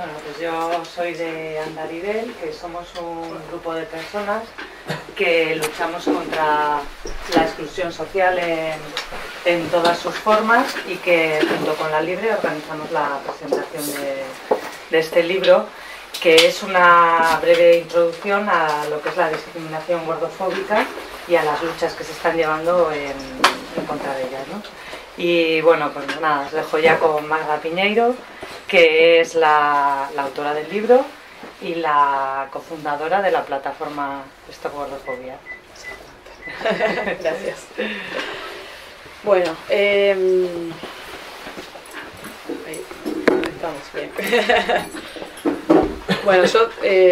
Bueno, pues yo soy de Andarivel, que somos un grupo de personas que luchamos contra la exclusión social en todas sus formas y que junto con La Libre organizamos la presentación de este libro, que es una breve introducción a lo que es la discriminación gordofóbica y a las luchas que se están llevando en contra de ella, ¿no? Y bueno, pues nada, os dejo ya con Magda Piñeiro, que es la autora del libro y la cofundadora de la plataforma Stop Gordofobia. Gracias. Bueno, ahí estamos bien. Bueno, yo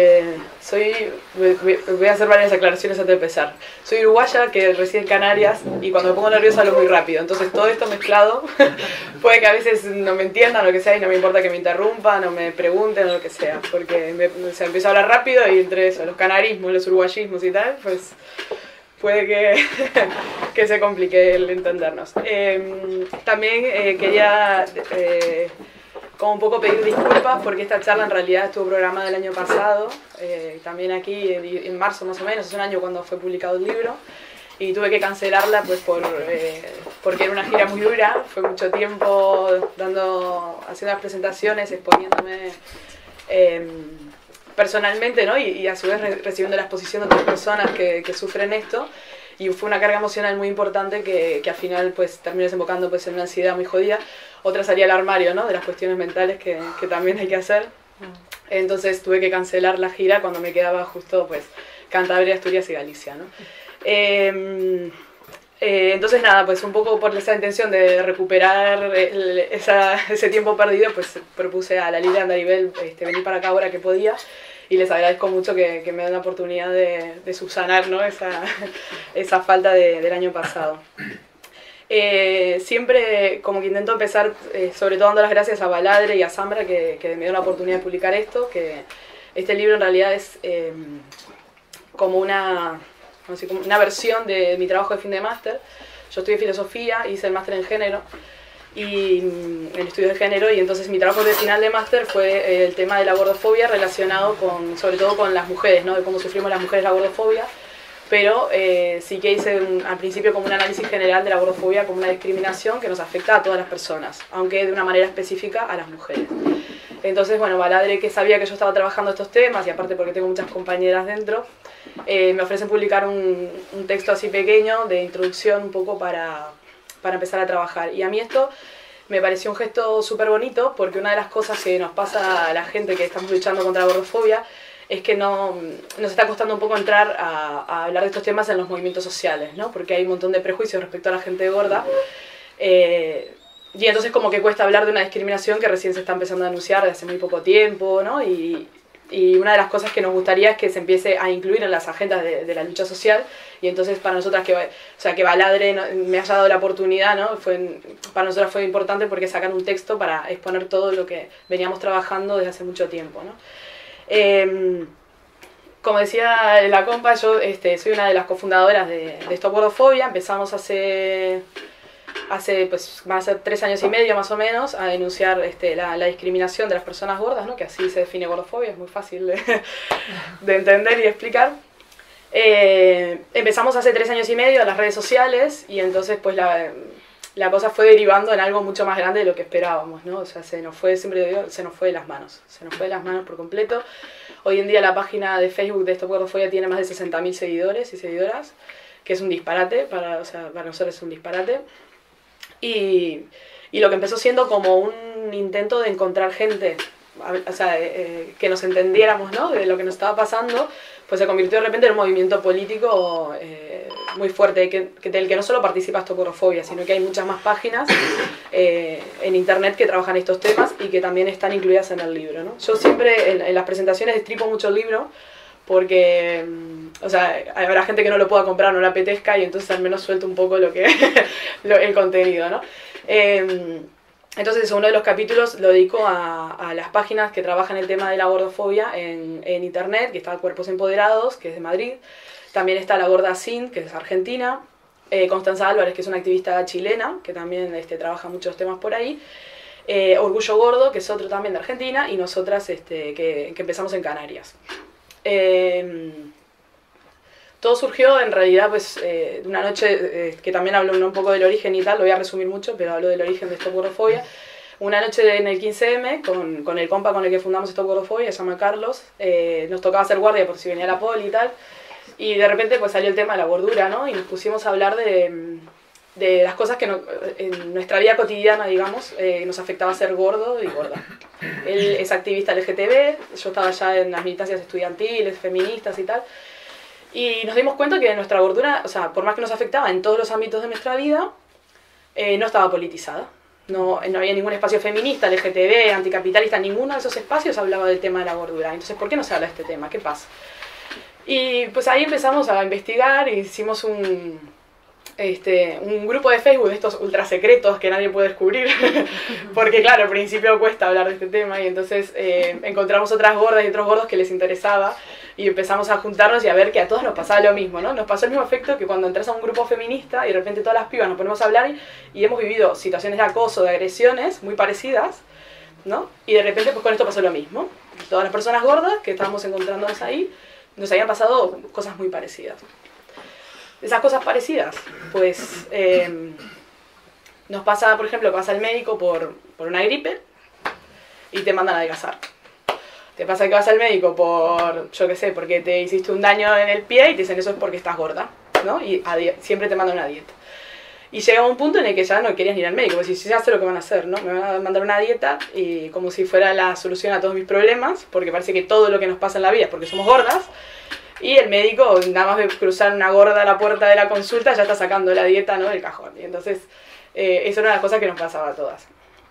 voy a hacer varias aclaraciones antes de empezar. Soy uruguaya que reside en Canarias y cuando me pongo nerviosa hablo muy rápido. Entonces todo esto mezclado puede que a veces no me entiendan o lo que sea y no me importa que me interrumpan o me pregunten o lo que sea. Porque empiezo a hablar rápido y entre eso, los canarismos, los uruguayismos y tal, pues puede que se complique el entendernos. También quería como un poco pedir disculpas porque esta charla en realidad estuvo programada el año pasado, también aquí en marzo más o menos, es un año cuando fue publicado el libro, y tuve que cancelarla pues porque era una gira muy dura, fue mucho tiempo haciendo las presentaciones, exponiéndome personalmente, ¿no? y a su vez recibiendo la exposición de otras personas que sufren esto. Y fue una carga emocional muy importante que al final pues terminó desembocando pues en una ansiedad muy jodida. Otra salía al armario, ¿no? De las cuestiones mentales que también hay que hacer. Entonces tuve que cancelar la gira cuando me quedaba justo pues Cantabria, Asturias y Galicia, ¿no? Entonces nada, pues un poco por esa intención de recuperar ese tiempo perdido, pues propuse a La Libre Andarivel venir para acá ahora que podía. Y les agradezco mucho que me den la oportunidad de subsanar, ¿no? esa falta del año pasado. Siempre como que intento empezar, sobre todo dando las gracias a Baladre y a Zambra que me dieron la oportunidad de publicar esto, que este libro en realidad es como una versión de mi trabajo de fin de máster. Yo estudié filosofía, hice el máster en género, y el estudio de género, y entonces mi trabajo de final de máster fue el tema de la gordofobia relacionado sobre todo con las mujeres, ¿no? De cómo sufrimos las mujeres la gordofobia, pero sí que hice al principio como un análisis general de la gordofobia como una discriminación que nos afecta a todas las personas, aunque de una manera específica a las mujeres. Entonces, bueno, Baladre, que sabía que yo estaba trabajando estos temas, y aparte porque tengo muchas compañeras dentro, me ofrecen publicar un texto así pequeño de introducción un poco para empezar a trabajar. Y a mí esto me pareció un gesto súper bonito, porque una de las cosas que nos pasa a la gente que estamos luchando contra la gordofobia es que nos está costando un poco entrar a hablar de estos temas en los movimientos sociales, ¿no? Porque hay un montón de prejuicios respecto a la gente gorda, y entonces como que cuesta hablar de una discriminación que recién se está empezando a denunciar desde hace muy poco tiempo, ¿no? Y una de las cosas que nos gustaría es que se empiece a incluir en las agendas de la lucha social, y entonces para nosotras que Baladre me haya dado la oportunidad, ¿no? Para nosotras fue importante porque sacan un texto para exponer todo lo que veníamos trabajando desde hace mucho tiempo, ¿no? Como decía la compa, yo soy una de las cofundadoras de Stop Gordofobia. Empezamos hace pues van a ser 3 años y medio más o menos a denunciar la discriminación de las personas gordas, ¿no? Que así se define gordofobia, es muy fácil de entender y de explicar. Empezamos hace 3 años y medio en las redes sociales, y entonces pues la cosa fue derivando en algo mucho más grande de lo que esperábamos, ¿no? O sea, se nos fue de las manos por completo. Hoy en día la página de Facebook de Stop Gordofobia tiene más de 60.000 seguidores y seguidoras, que es un disparate, para nosotros es un disparate. Y lo que empezó siendo como un intento de encontrar gente, o sea, que nos entendiéramos, ¿no? De lo que nos estaba pasando, pues se convirtió de repente en un movimiento político muy fuerte, del que no solo participa Stop Gordofobia, sino que hay muchas más páginas en internet que trabajan estos temas y que también están incluidas en el libro, ¿no? Yo siempre en las presentaciones destripo mucho el libro, porque, o sea, habrá gente que no lo pueda comprar, no le apetezca, y entonces al menos suelto un poco el contenido, ¿no? Entonces uno de los capítulos lo dedico a las páginas que trabajan el tema de la gordofobia en internet, que está Cuerpos Empoderados, que es de Madrid. También está La Gorda Sin, que es argentina. Constanza Álvarez, que es una activista chilena, que también trabaja muchos temas por ahí. Orgullo Gordo, que es otro también de Argentina, y nosotras que empezamos en Canarias. Todo surgió en realidad pues, de una noche que también hablo un poco del origen y tal, lo voy a resumir mucho, pero hablo del origen de Stop Gordofobia. Una noche en el 15M, con el compa con el que fundamos Stop Gordofobia, se llama Carlos, nos tocaba hacer guardia por si venía la poli y tal, y de repente pues salió el tema de la gordura, ¿no? Y nos pusimos a hablar de las cosas que en nuestra vida cotidiana, digamos, nos afectaba ser gordo y gorda. Él es activista LGTB, yo estaba ya en las militancias estudiantiles, feministas y tal, y nos dimos cuenta que nuestra gordura, o sea, por más que nos afectaba en todos los ámbitos de nuestra vida, no estaba politizada. No había ningún espacio feminista, LGTB, anticapitalista, ninguno de esos espacios hablaba del tema de la gordura. Entonces, ¿por qué no se habla de este tema? ¿Qué pasa? Y pues ahí empezamos a investigar y hicimos un grupo de Facebook de estos ultra secretos que nadie puede descubrir, porque claro, al principio cuesta hablar de este tema, y entonces encontramos otras gordas y otros gordos que les interesaba, y empezamos a juntarnos y a ver que a todos nos pasaba lo mismo, ¿no? Nos pasó el mismo efecto que cuando entras a un grupo feminista y de repente todas las pibas nos ponemos a hablar y hemos vivido situaciones de acoso, de agresiones muy parecidas, ¿no? Y de repente pues con esto pasó lo mismo. Todas las personas gordas que estábamos encontrándonos ahí, nos habían pasado cosas muy parecidas. Esas cosas parecidas, pues nos pasa, por ejemplo, pasa el médico por una gripe y te mandan a adelgazar. Te pasa que vas al médico por, yo qué sé, porque te hiciste un daño en el pie y te dicen eso es porque estás gorda, ¿no? Y siempre te mandan una dieta. Y llega un punto en el que ya no querías ni ir al médico, porque si ya sé lo que van a hacer, ¿no? Me van a mandar una dieta y como si fuera la solución a todos mis problemas, porque parece que todo lo que nos pasa en la vida es porque somos gordas. Y el médico, nada más de cruzar una gorda a la puerta de la consulta, ya está sacando la dieta, ¿no?, del cajón. Y entonces, eso era una de las cosas que nos pasaba a todas.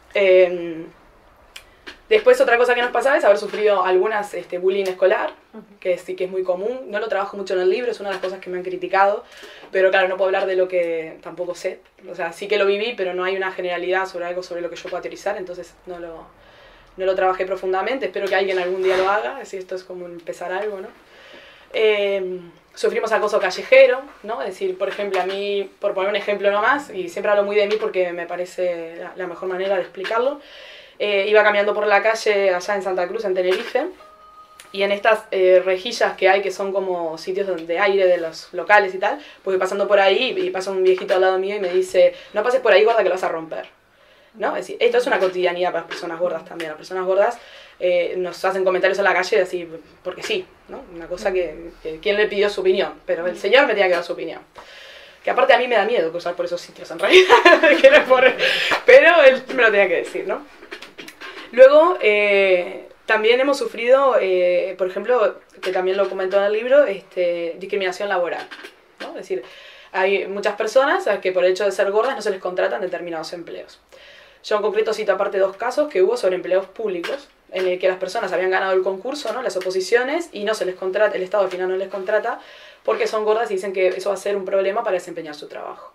Después, otra cosa que nos pasaba es haber sufrido algunas bullying escolar, que sí que es muy común. No lo trabajo mucho en el libro, es una de las cosas que me han criticado. Pero claro, no puedo hablar de lo que tampoco sé. O sea, sí que lo viví, pero no hay una generalidad sobre algo sobre lo que yo pueda teorizar, entonces no lo trabajé profundamente. Espero que alguien algún día lo haga, es decir, esto es como empezar algo, ¿no? Sufrimos acoso callejero, ¿no? Es decir, por ejemplo, a mí, por poner un ejemplo nomás, y siempre hablo muy de mí porque me parece la mejor manera de explicarlo, iba caminando por la calle allá en Santa Cruz, en Tenerife, y en estas rejillas que hay, que son como sitios de aire de los locales y tal, pues voy pasando por ahí y pasa un viejito al lado mío y me dice, no pases por ahí, gorda, que lo vas a romper, ¿no? Es decir, esto es una cotidianidad para las personas gordas también. Las personas gordas nos hacen comentarios en la calle así, porque sí, ¿no? Una cosa que ¿quién le pidió su opinión? Pero el señor me tenía que dar su opinión. Que aparte a mí me da miedo cruzar por esos sitios en realidad, pero él me lo tenía que decir, ¿no? Luego, también hemos sufrido, por ejemplo, que también lo comentó en el libro, discriminación laboral, ¿no? Es decir, hay muchas personas a que por el hecho de ser gordas no se les contratan determinados empleos. Yo en concreto cito aparte 2 casos que hubo sobre empleos públicos, en el que las personas habían ganado el concurso, ¿no?, las oposiciones, y no se les contrata, el Estado al final no les contrata porque son gordas y dicen que eso va a ser un problema para desempeñar su trabajo.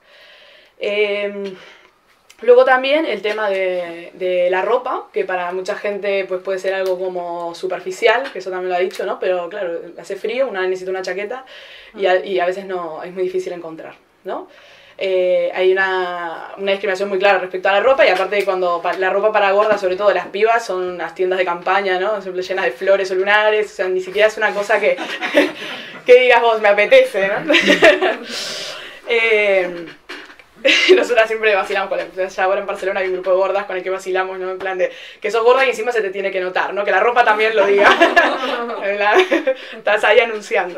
Luego también el tema de la ropa, que para mucha gente pues puede ser algo como superficial, que eso también lo ha dicho, ¿no? Pero claro, hace frío, una necesita una chaqueta y a veces no, es muy difícil encontrar, ¿no? Hay una discriminación muy clara respecto a la ropa, y aparte de cuando la ropa para gordas, sobre todo las pibas, son las tiendas de campaña, ¿no? Siempre llenas de flores o lunares, o sea, ni siquiera es una cosa que digas vos, me apetece, ¿no? Nosotras siempre vacilamos con ya ahora en Barcelona hay un grupo de gordas con el que vacilamos, ¿no? En plan de que sos gorda y encima se te tiene que notar, ¿no? Que la ropa también lo diga. Estás ahí anunciando.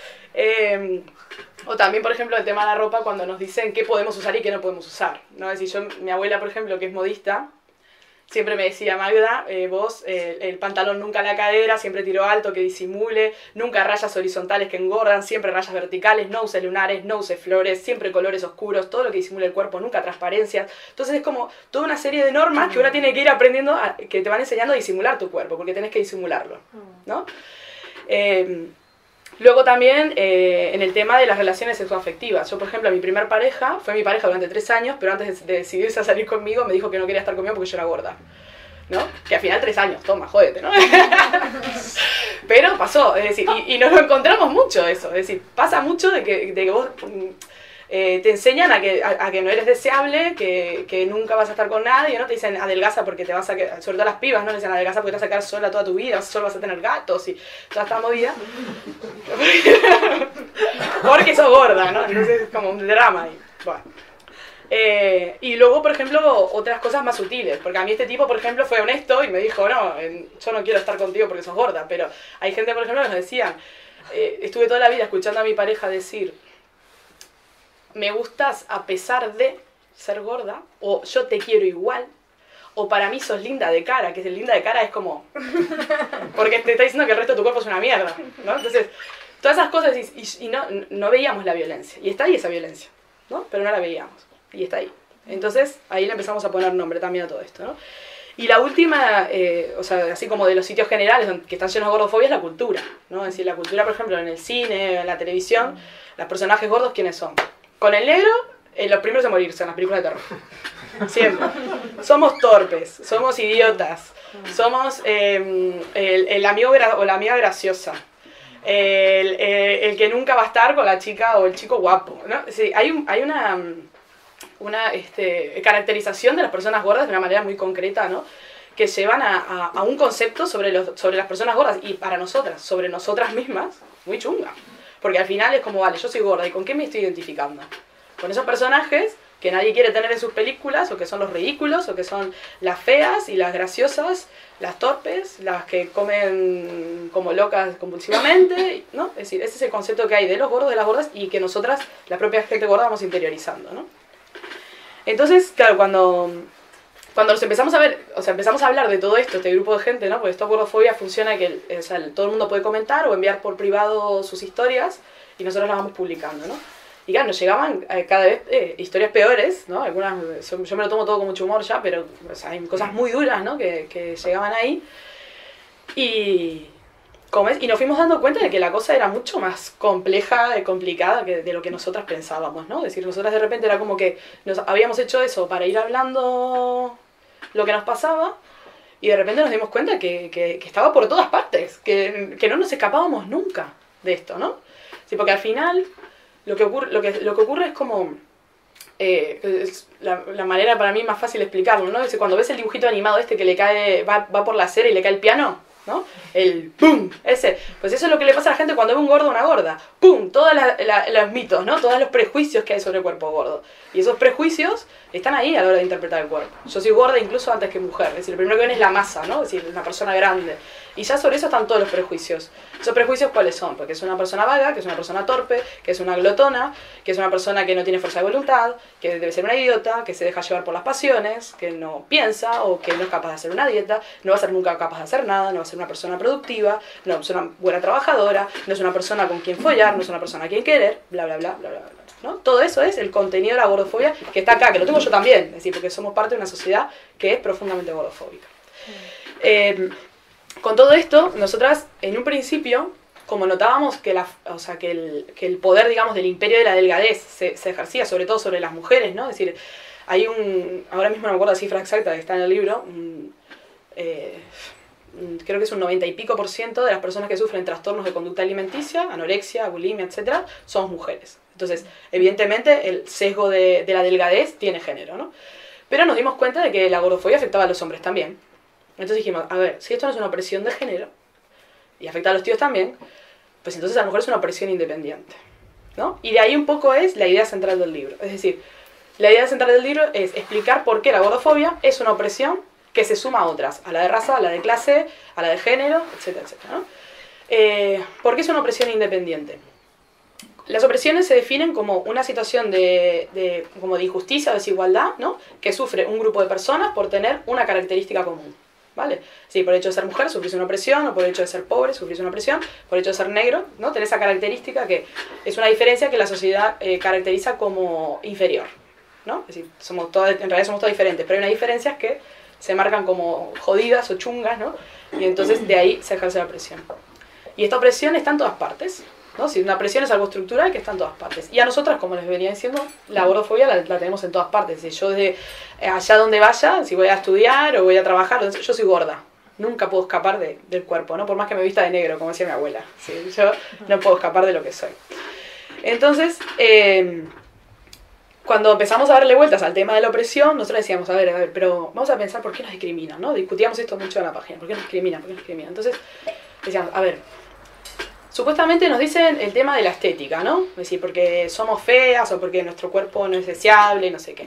O también, por ejemplo, el tema de la ropa, cuando nos dicen qué podemos usar y qué no podemos usar, ¿no? Es decir, mi abuela, por ejemplo, que es modista, siempre me decía, Magda, vos el pantalón nunca a la cadera, siempre tiro alto que disimule, nunca rayas horizontales que engordan, siempre rayas verticales, no uses lunares, no uses flores, siempre colores oscuros, todo lo que disimule el cuerpo, nunca transparencias. Entonces es como toda una serie de normas que uno tiene que ir aprendiendo, que te van enseñando a disimular tu cuerpo, porque tenés que disimularlo, ¿no? Luego también en el tema de las relaciones sexoafectivas. Yo, por ejemplo, mi primer pareja fue mi pareja durante 3 años, pero antes de decidirse a salir conmigo me dijo que no quería estar conmigo porque yo era gorda, ¿no? Que al final 3 años, toma, jódete, ¿no? Pero pasó, es decir, y nos lo encontramos mucho eso, es decir, pasa mucho de que vos te enseñan a que no eres deseable, que nunca vas a estar con nadie, ¿no? Te dicen adelgaza porque te vas a quedar, sobre todo las pibas, ¿no? Le dicen adelgaza porque te vas a quedar sola toda tu vida, solo vas a tener gatos y toda esta movida. Porque sos gorda, ¿no? Entonces es como un drama ahí. Bueno. Y luego, por ejemplo, otras cosas más sutiles, porque a mí este tipo, por ejemplo, fue honesto y me dijo, no, yo no quiero estar contigo porque sos gorda, pero hay gente, por ejemplo, que nos decían, estuve toda la vida escuchando a mi pareja decir, me gustas a pesar de ser gorda, o yo te quiero igual, o para mí sos linda de cara, que el linda de cara es como, porque te está diciendo que el resto de tu cuerpo es una mierda, ¿no? Entonces, todas esas cosas, y no veíamos la violencia, y está ahí esa violencia, ¿no? Pero no la veíamos. Y está ahí. Entonces, ahí le empezamos a poner nombre también a todo esto, ¿no? Y la última, o sea, así como de los sitios generales que están llenos de gordofobia, es la cultura, ¿no? Es decir, la cultura, por ejemplo, en el cine, en la televisión, los personajes gordos, ¿quiénes son? Con el negro, los primeros a morirse en las películas de terror. Siempre. Somos torpes, somos idiotas, somos el amigo o la amiga graciosa. El que nunca va a estar con la chica o el chico guapo, ¿no? Sí, hay una caracterización de las personas gordas de una manera muy concreta, ¿no? Que llevan a un concepto sobre las personas gordas y para nosotras, sobre nosotras mismas, muy chunga. Porque al final es como, vale, yo soy gorda, ¿y con qué me estoy identificando? Con esos personajes que nadie quiere tener en sus películas, o que son los ridículos, o que son las feas y las graciosas, las torpes, las que comen como locas compulsivamente, ¿no? Es decir, ese es el concepto que hay de los gordos, de las gordas, y que nosotras, la propia gente gorda, vamos interiorizando, ¿no? Entonces, claro, cuando nos empezamos a ver, o sea, empezamos a hablar de todo esto, este grupo de gente, ¿no? Porque esto gordofobia funciona que todo el mundo puede comentar o enviar por privado sus historias y nosotros las vamos publicando, ¿no? Y claro, nos llegaban cada vez historias peores, ¿no? Algunas, yo me lo tomo todo con mucho humor ya, pero o sea, hay cosas muy duras, ¿no? Que llegaban ahí. Y nos fuimos dando cuenta de que la cosa era mucho más compleja y complicada de lo que nosotras pensábamos, ¿no? Es decir, nosotras de repente era como que nos habíamos hecho eso para ir hablando lo que nos pasaba y de repente nos dimos cuenta que estaba por todas partes, que no nos escapábamos nunca de esto, ¿no? Sí, porque al final lo que ocurre es como... es la manera para mí más fácil de explicarlo, ¿no? Es decir, cuando ves el dibujito animado que le cae, va por la acera y le cae el piano, ¿no? El ¡pum! Ese. Pues eso es lo que le pasa a la gente cuando ve un gordo o una gorda. ¡Pum! Todos los mitos, ¿no? Todos los prejuicios que hay sobre el cuerpo gordo. Y esos prejuicios están ahí a la hora de interpretar el cuerpo. Yo soy gorda incluso antes que mujer. Es decir, lo primero que ven es la masa, ¿no? Es decir, una persona grande. Y ya sobre eso están todos los prejuicios. ¿Esos prejuicios cuáles son? Porque es una persona vaga, que es una persona torpe, que es una glotona, que es una persona que no tiene fuerza de voluntad, que debe ser una idiota, que se deja llevar por las pasiones, que no piensa o que no es capaz de hacer una dieta, no va a ser nunca capaz de hacer nada, no va a ser una persona productiva, no es una buena trabajadora, no es una persona con quien follar, no es una persona a quien querer, bla, bla, bla, bla, bla, bla, ¿no? Todo eso es el contenido de la gordofobia que está acá, que lo tengo yo también, es decir, porque somos parte de una sociedad que es profundamente gordofóbica. Con todo esto, nosotras en un principio, como notábamos que el poder, digamos, del imperio de la delgadez se ejercía sobre todo sobre las mujeres, ¿no? Es decir, hay ahora mismo no me acuerdo la cifra exacta que está en el libro, creo que es un 90 y pico % de las personas que sufren trastornos de conducta alimenticia, anorexia, bulimia, etcétera, son mujeres. Entonces, evidentemente, el sesgo de la delgadez tiene género, ¿no? Pero nos dimos cuenta de que la gordofobia afectaba a los hombres también. Entonces dijimos, a ver, si esto no es una opresión de género, y afecta a los tíos también, pues entonces a lo mejor es una opresión independiente, ¿no? Y de ahí un poco es la idea central del libro. Es decir, la idea central del libro es explicar por qué la gordofobia es una opresión que se suma a otras, a la de raza, a la de clase, a la de género, etcétera, etcétera, ¿no? ¿Por qué es una opresión independiente? Las opresiones se definen como una situación de injusticia o desigualdad, ¿no? Que sufre un grupo de personas por tener una característica común, ¿vale? Sí, por el hecho de ser mujer sufrís una opresión, o por el hecho de ser pobre sufrís una opresión, por el hecho de ser negro, ¿no? Tenés esa característica que es una diferencia que la sociedad caracteriza como inferior, ¿no? Es decir, en realidad somos todas diferentes, pero hay unas diferencias que se marcan como jodidas o chungas, ¿no? Y entonces de ahí se ejerce la opresión. Y esta opresión está en todas partes, ¿no? Si una opresión es algo estructural que está en todas partes. Y a nosotras, como les venía diciendo, la gordofobia la tenemos en todas partes. Si yo desde allá donde vaya, si voy a estudiar o voy a trabajar, yo soy gorda. Nunca puedo escapar del cuerpo, ¿no? Por más que me vista de negro, como decía mi abuela. ¿Sí? Yo no puedo escapar de lo que soy. Entonces, cuando empezamos a darle vueltas al tema de la opresión, nosotros decíamos, a ver, pero vamos a pensar por qué nos discriminan, ¿no? Discutíamos esto mucho en la página, ¿por qué nos discriminan? ¿Por qué nos discriminan? Entonces, decíamos, a ver, supuestamente nos dicen el tema de la estética, ¿no? Es decir, porque somos feas o porque nuestro cuerpo no es deseable, no sé qué.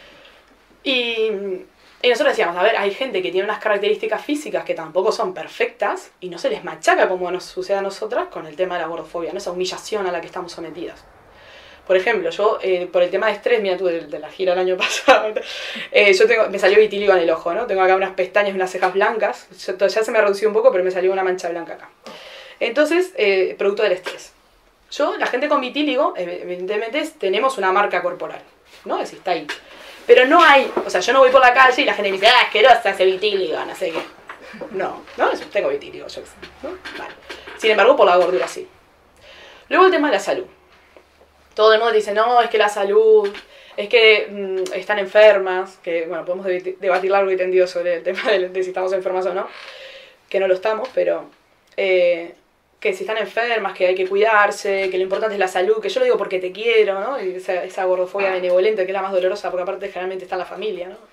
Y nosotros decíamos, a ver, hay gente que tiene unas características físicas que tampoco son perfectas y no se les machaca como nos sucede a nosotras con el tema de la gordofobia, ¿no? Esa humillación a la que estamos sometidas. Por ejemplo, yo, por el tema de estrés, mira tú, de la gira el año pasado, me salió vitíligo en el ojo, ¿no? Tengo acá unas pestañas y unas cejas blancas, ya se me ha reducido un poco, pero me salió una mancha blanca acá. Entonces, producto del estrés. La gente con vitíligo, evidentemente, tenemos una marca corporal, ¿no? Es decir, está ahí. Pero no hay, o sea, yo no voy por la calle y la gente me dice, ah, asquerosa ese vitíligo, no sé qué. No, tengo vitíligo, yo qué sé, ¿no? Vale. Sin embargo, por la gordura sí. Luego el tema de la salud. Todo el mundo dice, no, es que la salud, es que están enfermas, que, bueno, podemos debatir largo y tendido sobre el tema de si estamos enfermas o no, que no lo estamos, pero que si están enfermas, que hay que cuidarse, que lo importante es la salud, que yo lo digo porque te quiero, ¿no? Y esa gordofobia benevolente, que es la más dolorosa, porque aparte generalmente está en la familia, ¿no?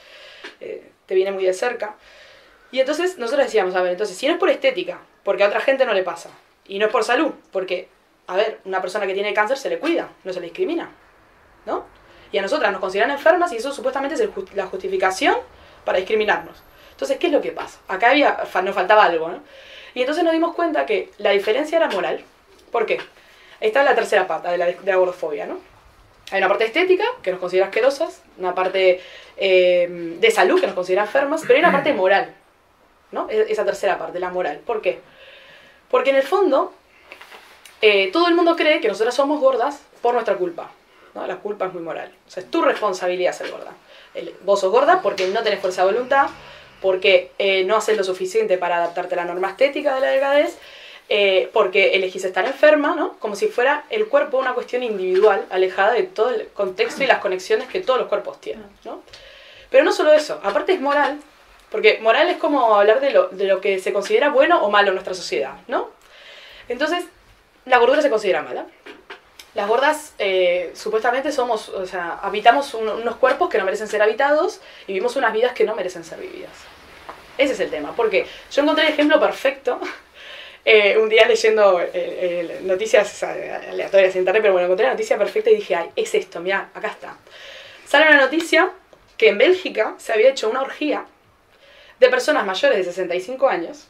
Te viene muy de cerca. Y entonces nosotros decíamos, a ver, entonces, si no es por estética, porque a otra gente no le pasa, y no es por salud, porque... A ver, una persona que tiene cáncer se le cuida, no se le discrimina, ¿no? Y a nosotras nos consideran enfermas y eso supuestamente es la justificación para discriminarnos. Entonces, ¿qué es lo que pasa? Acá nos faltaba algo, ¿no? Y entonces nos dimos cuenta que la diferencia era moral. ¿Por qué? Esta es la tercera pata de la gordofobia, ¿no? Hay una parte estética, que nos considera asquerosas, una parte de salud, que nos considera enfermas, pero hay una parte moral, ¿no? Esa tercera parte, la moral. ¿Por qué? Porque en el fondo... todo el mundo cree que nosotras somos gordas por nuestra culpa, ¿no? La culpa es muy moral. O sea, es tu responsabilidad ser gorda. Vos sos gorda porque no tenés fuerza de voluntad, porque no haces lo suficiente para adaptarte a la norma estética de la delgadez, porque elegís estar enferma, ¿no? Como si fuera el cuerpo una cuestión individual, alejada de todo el contexto y las conexiones que todos los cuerpos tienen, ¿no? Pero no solo eso, aparte es moral, porque moral es como hablar de lo que se considera bueno o malo en nuestra sociedad, ¿no? Entonces, la gordura se considera mala. Las gordas supuestamente somos, o sea, habitamos unos cuerpos que no merecen ser habitados y vivimos unas vidas que no merecen ser vividas. Ese es el tema, porque yo encontré el ejemplo perfecto un día leyendo noticias aleatorias en internet, pero bueno, encontré la noticia perfecta y dije, ay, es esto, mirá, acá está. Sale una noticia que en Bélgica se había hecho una orgía de personas mayores de 65 años.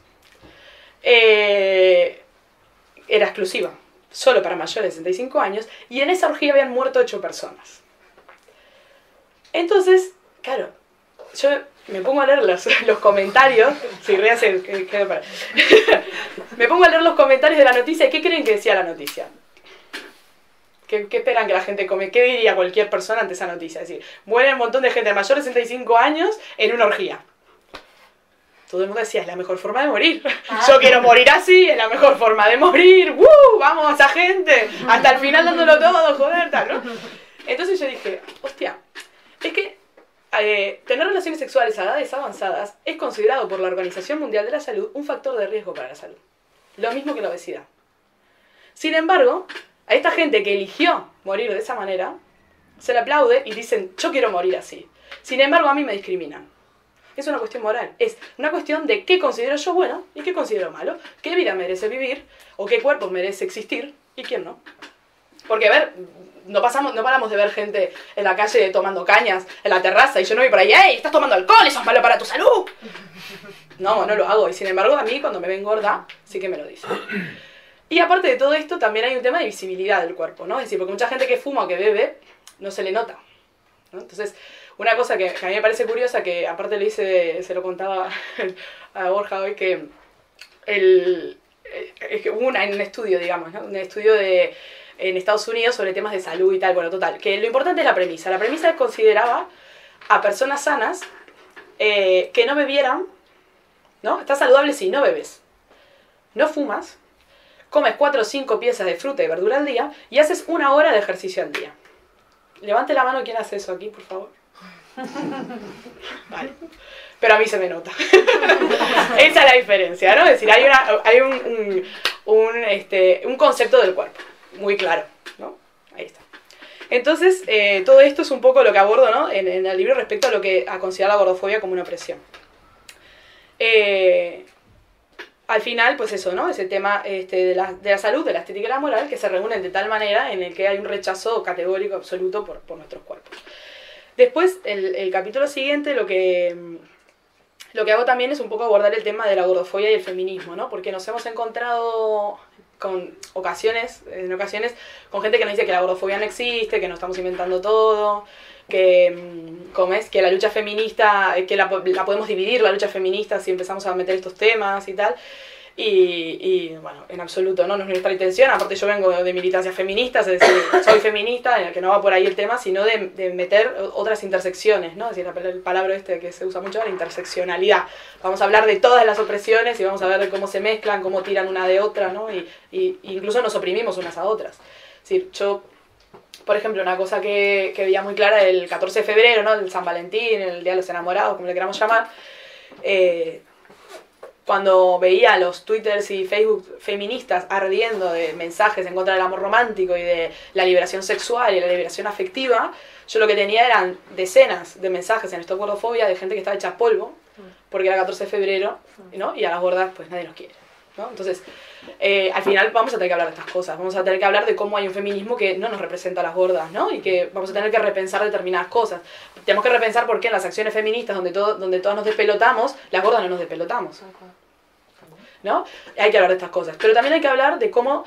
Era exclusiva, solo para mayores de 65 años, y en esa orgía habían muerto 8 personas. Entonces, claro, yo me pongo a leer los comentarios, si voy a hacer, me pongo a leer los comentarios de la noticia, y ¿qué creen que decía la noticia? ¿Qué esperan que la gente come? ¿Qué diría cualquier persona ante esa noticia? Es decir, muere un montón de gente de mayores de 65 años en una orgía. Todo el mundo decía, es la mejor forma de morir. Yo quiero morir así, es la mejor forma de morir. ¡Vamos a esa gente! Hasta el final dándolo todo, joder, tal, ¿no? Entonces yo dije, hostia, es que tener relaciones sexuales a edades avanzadas es considerado por la Organización Mundial de la Salud un factor de riesgo para la salud. Lo mismo que la obesidad. Sin embargo, a esta gente que eligió morir de esa manera, se le aplaude y dicen, yo quiero morir así. Sin embargo, a mí me discriminan. Es una cuestión moral, es una cuestión de qué considero yo bueno y qué considero malo, qué vida merece vivir o qué cuerpo merece existir y quién no. Porque, a ver, no paramos de ver gente en la calle tomando cañas en la terraza y yo no voy por ahí, ¡ey, estás tomando alcohol, eso es malo para tu salud! No lo hago y sin embargo a mí cuando me ven gorda sí que me lo dicen. Y aparte de todo esto también hay un tema de visibilidad del cuerpo, ¿no? Es decir, porque mucha gente que fuma o que bebe no se le nota, ¿no? Entonces... Una cosa que a mí me parece curiosa, que aparte le hice, se lo contaba a Borja hoy, que hubo un estudio, digamos, ¿no? Un estudio en Estados Unidos sobre temas de salud y tal, bueno, total, que lo importante es la premisa. La premisa consideraba a personas sanas que no bebieran, ¿no? Estás saludable si no bebes, no fumas, comes 4 o 5 piezas de fruta y verdura al día y haces 1 hora de ejercicio al día. Levante la mano quien hace eso aquí, por favor. Vale. Pero a mí se me nota. Esa es la diferencia, ¿no? Es decir, hay un concepto del cuerpo muy claro, ¿no? Ahí está. Entonces, todo esto es un poco lo que abordo, ¿no? en el libro respecto a lo que a considerar la gordofobia como una opresión. Al final, pues eso, ¿no? Es el tema de la salud, de la estética y la moral, que se reúnen de tal manera en el que hay un rechazo categórico absoluto por nuestros cuerpos. Después, el capítulo siguiente, lo que hago también es un poco abordar el tema de la gordofobia y el feminismo, ¿no? Porque nos hemos encontrado en ocasiones con gente que nos dice que la gordofobia no existe, que nos estamos inventando todo, que la lucha feminista, que la podemos dividir, la lucha feminista, si empezamos a meter estos temas y tal. Y bueno, en absoluto, ¿no? No es nuestra intención. Aparte yo vengo de militancias feministas, es decir, soy feminista, que no va por ahí el tema, sino de meter otras intersecciones, ¿no? Es decir, el palabra que se usa mucho, la interseccionalidad. Vamos a hablar de todas las opresiones y vamos a ver de cómo se mezclan, cómo tiran una de otra, ¿no? Y incluso nos oprimimos unas a otras. Es decir, yo, por ejemplo, una cosa que veía muy clara el 14 de febrero, ¿no? El San Valentín, el Día de los Enamorados, como le queramos llamar, cuando veía los twitters y Facebook feministas ardiendo de mensajes en contra del amor romántico y de la liberación sexual y la liberación afectiva, yo lo que tenía eran decenas de mensajes en Stop Gordofobia de gente que estaba hecha polvo, porque era 14 de febrero, ¿no? Y a las gordas pues nadie los quiere, ¿no? Entonces, al final vamos a tener que hablar de estas cosas, vamos a tener que hablar de cómo hay un feminismo que no nos representa a las gordas, ¿no? Y que vamos a tener que repensar determinadas cosas. Tenemos que repensar por qué en las acciones feministas donde todas nos despelotamos, las gordas no nos despelotamos, ¿no? Hay que hablar de estas cosas, pero también hay que hablar de cómo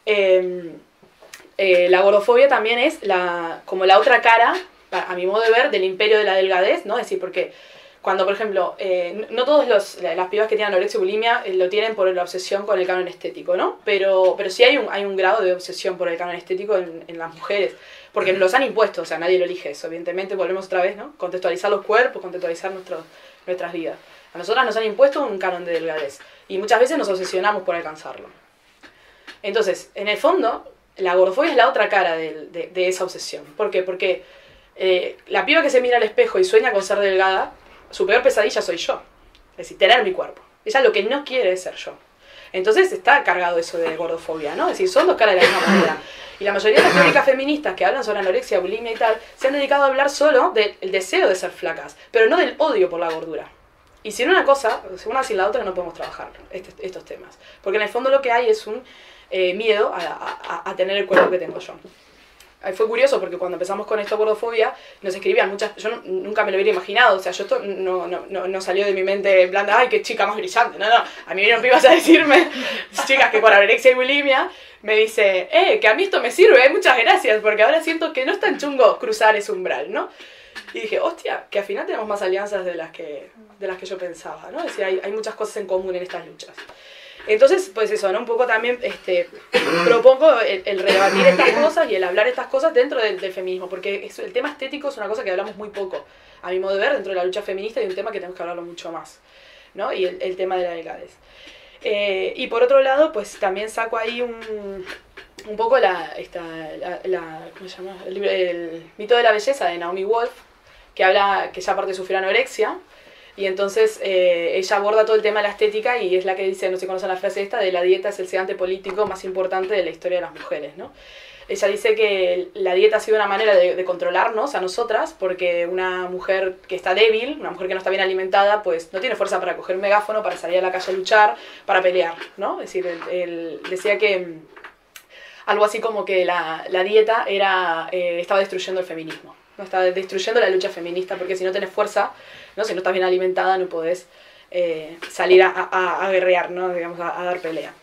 la gordofobia también es como la otra cara, a mi modo de ver, del imperio de la delgadez, ¿no? Es decir, porque cuando, por ejemplo, no todas las pibas que tienen anorexia y bulimia lo tienen por la obsesión con el canon estético, ¿no? Pero sí hay un grado de obsesión por el canon estético en las mujeres, porque nos los han impuesto, o sea, nadie lo elige eso, evidentemente, volvemos otra vez, ¿no? Contextualizar los cuerpos, contextualizar nuestras vidas. A nosotras nos han impuesto un canon de delgadez y muchas veces nos obsesionamos por alcanzarlo. Entonces, en el fondo, la gordofobia es la otra cara de esa obsesión. ¿Por qué? Porque la piba que se mira al espejo y sueña con ser delgada, su peor pesadilla soy yo. Es decir, tener mi cuerpo. Ella lo que no quiere es ser yo. Entonces está cargado eso de gordofobia, ¿no? Es decir, son dos caras de la misma moneda. Y la mayoría de las teóricas feministas que hablan sobre anorexia, bulimia y tal, se han dedicado a hablar solo del deseo de ser flacas, pero no del odio por la gordura. Y sin una cosa, sin la otra, no podemos trabajar estos temas. Porque en el fondo lo que hay es un miedo a tener el cuerpo que tengo yo. Fue curioso porque cuando empezamos con esta gordofobia nos escribían muchas, yo nunca me lo hubiera imaginado, o sea, esto no salió de mi mente en plan de, ay, qué chica más brillante, no, a mí vinieron pibas a decirme, chicas que por anorexia y bulimia, me dice, que a mí esto me sirve, muchas gracias, porque ahora siento que no es tan chungo cruzar ese umbral, ¿no? Y dije, hostia, que al final tenemos más alianzas de las que yo pensaba, ¿no? Es decir, hay muchas cosas en común en estas luchas. Entonces, pues eso, ¿no? Un poco también propongo el redebatir estas cosas y el hablar estas cosas dentro del feminismo, porque el tema estético es una cosa que hablamos muy poco, a mi modo de ver, dentro de la lucha feminista, y un tema que tenemos que hablarlo mucho más, ¿no? Y el tema de la delgadez. Y por otro lado, pues también saco ahí un poco ¿cómo se llama? El mito de la belleza de Naomi Wolf, que habla que ella aparte sufrió anorexia. Y entonces ella aborda todo el tema de la estética y es la que dice, no sé si conocen la frase esta, de la dieta es el sedante político más importante de la historia de las mujeres, ¿no? Ella dice que la dieta ha sido una manera de controlarnos a nosotras, porque una mujer que está débil, una mujer que no está bien alimentada, pues no tiene fuerza para coger un megáfono, para salir a la calle a luchar, para pelear, ¿no? Es decir, él decía que algo así como que la dieta estaba destruyendo el feminismo, ¿no? Estaba destruyendo la lucha feminista, porque si no tenés fuerza, ¿no? Si no estás bien alimentada no podés salir a guerrear, ¿no? Digamos, a dar pelea.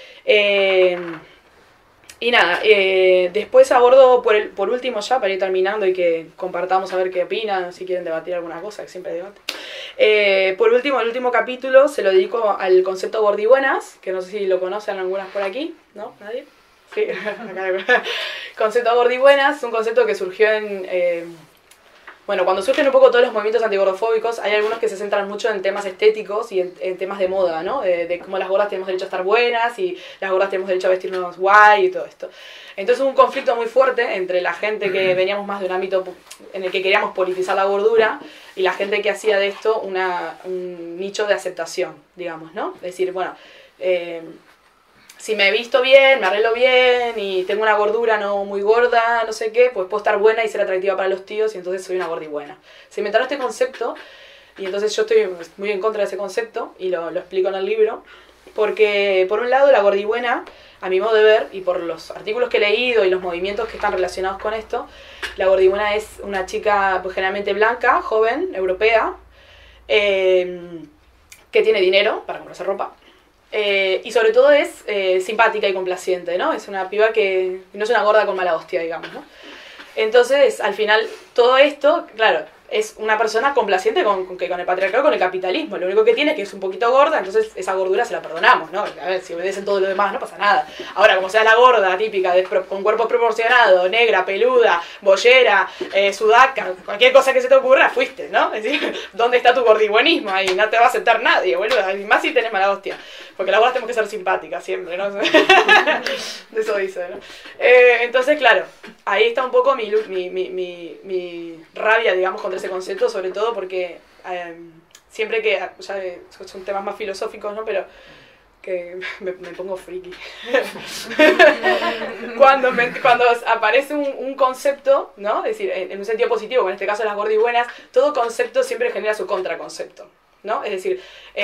Y nada, después abordo por último ya, para ir terminando y que compartamos a ver qué opinan, si quieren debatir alguna cosa, que siempre hay debate. Por último, el último capítulo se lo dedico al concepto gordibuenas, que no sé si lo conocen algunas por aquí, ¿no? ¿Nadie? Sí, acá. Concepto gordibuenas es un concepto que surgió bueno, cuando surgen un poco todos los movimientos antigordofóbicos, hay algunos que se centran mucho en temas estéticos y en temas de moda, ¿no? De cómo las gordas tenemos derecho a estar buenas y las gordas tenemos derecho a vestirnos guay y todo esto. Entonces hubo un conflicto muy fuerte entre la gente que veníamos más de un ámbito en el que queríamos politizar la gordura y la gente que hacía de esto un nicho de aceptación, digamos, ¿no? Es decir, bueno, si me he visto bien, me arreglo bien y tengo una gordura no muy gorda, no sé qué, pues puedo estar buena y ser atractiva para los tíos y entonces soy una gordi buena. Se inventaron este concepto y entonces yo estoy muy en contra de ese concepto y lo explico en el libro, porque por un lado la gordi buena, a mi modo de ver, y por los artículos que he leído y los movimientos que están relacionados con esto, la gordi buena es una chica pues, generalmente blanca, joven, europea, que tiene dinero para comprarse ropa. Y sobre todo es simpática y complaciente, ¿no? Es una piba que no es una gorda con mala hostia, digamos, ¿no? Entonces, al final, todo esto, claro, es una persona complaciente con el patriarcado, con el capitalismo. Lo único que tiene es que es un poquito gorda, entonces esa gordura se la perdonamos, ¿no? A ver, si obedecen todo lo demás no pasa nada. Ahora, como sea la gorda típica, con cuerpo proporcionado, negra, peluda, bollera, sudaca, cualquier cosa que se te ocurra, fuiste, ¿no? Es decir, ¿dónde está tu gordibuenismo? Ahí no te va a aceptar nadie, bueno, más si tenés mala hostia. Porque las gordas tenemos que ser simpáticas siempre, ¿no? De eso dice, ¿no? Entonces, claro, ahí está un poco mi rabia, digamos, contra ese concepto, sobre todo porque siempre que, o sea, son temas más filosóficos, ¿no? Pero que me pongo friki. cuando aparece un concepto, ¿no? Es decir, en un sentido positivo, en este caso las gordibuenas, todo concepto siempre genera su contraconcepto, ¿no? Es decir,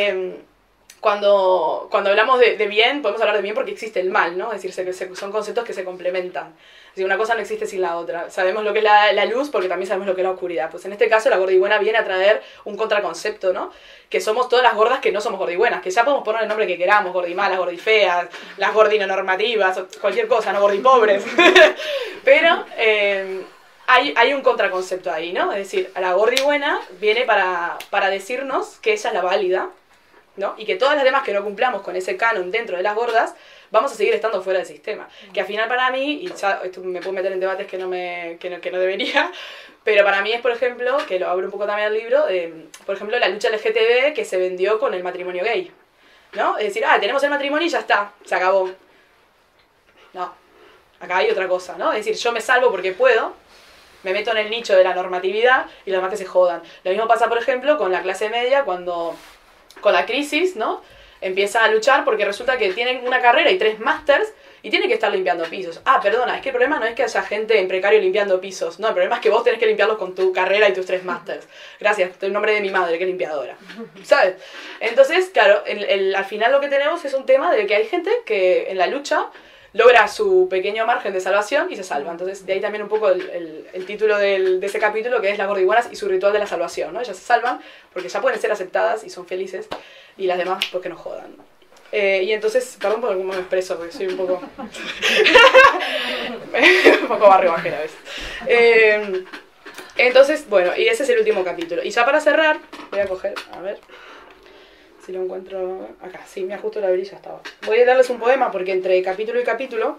cuando hablamos de bien, podemos hablar de bien porque existe el mal, ¿no? Es decir, son conceptos que se complementan. Es decir, una cosa no existe sin la otra. Sabemos lo que es la luz porque también sabemos lo que es la oscuridad. Pues en este caso la gordibuena viene a traer un contraconcepto, ¿no? Que somos todas las gordas que no somos gordibuenas, que ya podemos poner el nombre que queramos, gordimalas, gordifeas, las gordinonormativas, cualquier cosa, no gordipobres. Pero hay un contraconcepto ahí, ¿no? Es decir, la gordibuena viene para decirnos que ella es la válida, ¿no? Y que todas las demás que no cumplamos con ese canon dentro de las gordas, vamos a seguir estando fuera del sistema. Que al final para mí, y ya esto me puedo meter en debates que no debería, pero para mí es, por ejemplo, que lo abro un poco también al libro, por ejemplo, la lucha LGTB que se vendió con el matrimonio gay, ¿no? Es decir, tenemos el matrimonio y ya está, se acabó. No, acá hay otra cosa, ¿no? Es decir, yo me salvo porque puedo, me meto en el nicho de la normatividad y los demás que se jodan. Lo mismo pasa, por ejemplo, con la clase media cuando con la crisis, ¿no? Empieza a luchar porque resulta que tienen una carrera y 3 másters y tienen que estar limpiando pisos. Perdona, es que el problema no es que haya gente en precario limpiando pisos, no, el problema es que vos tenés que limpiarlos con tu carrera y tus 3 másters. Gracias, el nombre de mi madre, que es limpiadora. ¿Sabes? Entonces, claro, al final lo que tenemos es un tema de que hay gente que en la lucha logra su pequeño margen de salvación y se salva. Entonces, de ahí también un poco el título de ese capítulo, que es Las gordibuenas y su ritual de la salvación, ¿no? Ellas se salvan porque ya pueden ser aceptadas y son felices, y las demás porque nos jodan. Y entonces, perdón por cómo me expreso, porque soy un poco... un poco barrio bajera a veces. Entonces, bueno, y ese es el último capítulo. Y ya para cerrar, voy a coger, a ver... si lo encuentro acá, sí, me ajusto la brilla, estaba. Voy a darles un poema porque entre capítulo y capítulo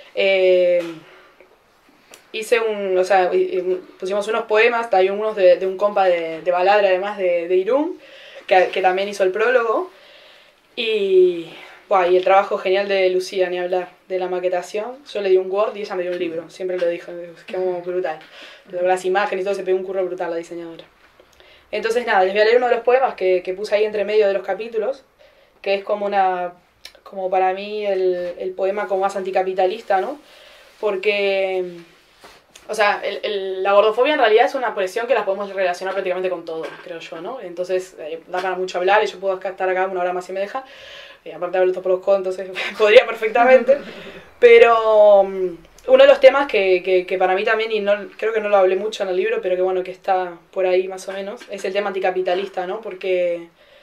pusimos unos poemas, hay unos de un compa de Baladre, además de Irún, que también hizo el prólogo, y el trabajo genial de Lucía, ni hablar, de la maquetación. Yo le di un Word y ella me dio un libro, siempre lo dijo, quedó brutal. Las imágenes y todo, se pegó un curro brutal la diseñadora. Entonces nada, les voy a leer uno de los poemas que puse ahí entre medio de los capítulos, que es como para mí el poema como más anticapitalista, ¿no? Porque, o sea, la gordofobia en realidad es una presión que la podemos relacionar prácticamente con todo, creo yo, ¿no? Entonces da para mucho hablar y yo puedo estar acá 1 hora más si me deja, y aparte hablo todo por los codos, entonces podría perfectamente, pero... uno de los temas que para mí también, y creo que no lo hablé mucho en el libro, pero que bueno, que está por ahí más o menos, es el tema anticapitalista, ¿no? Porque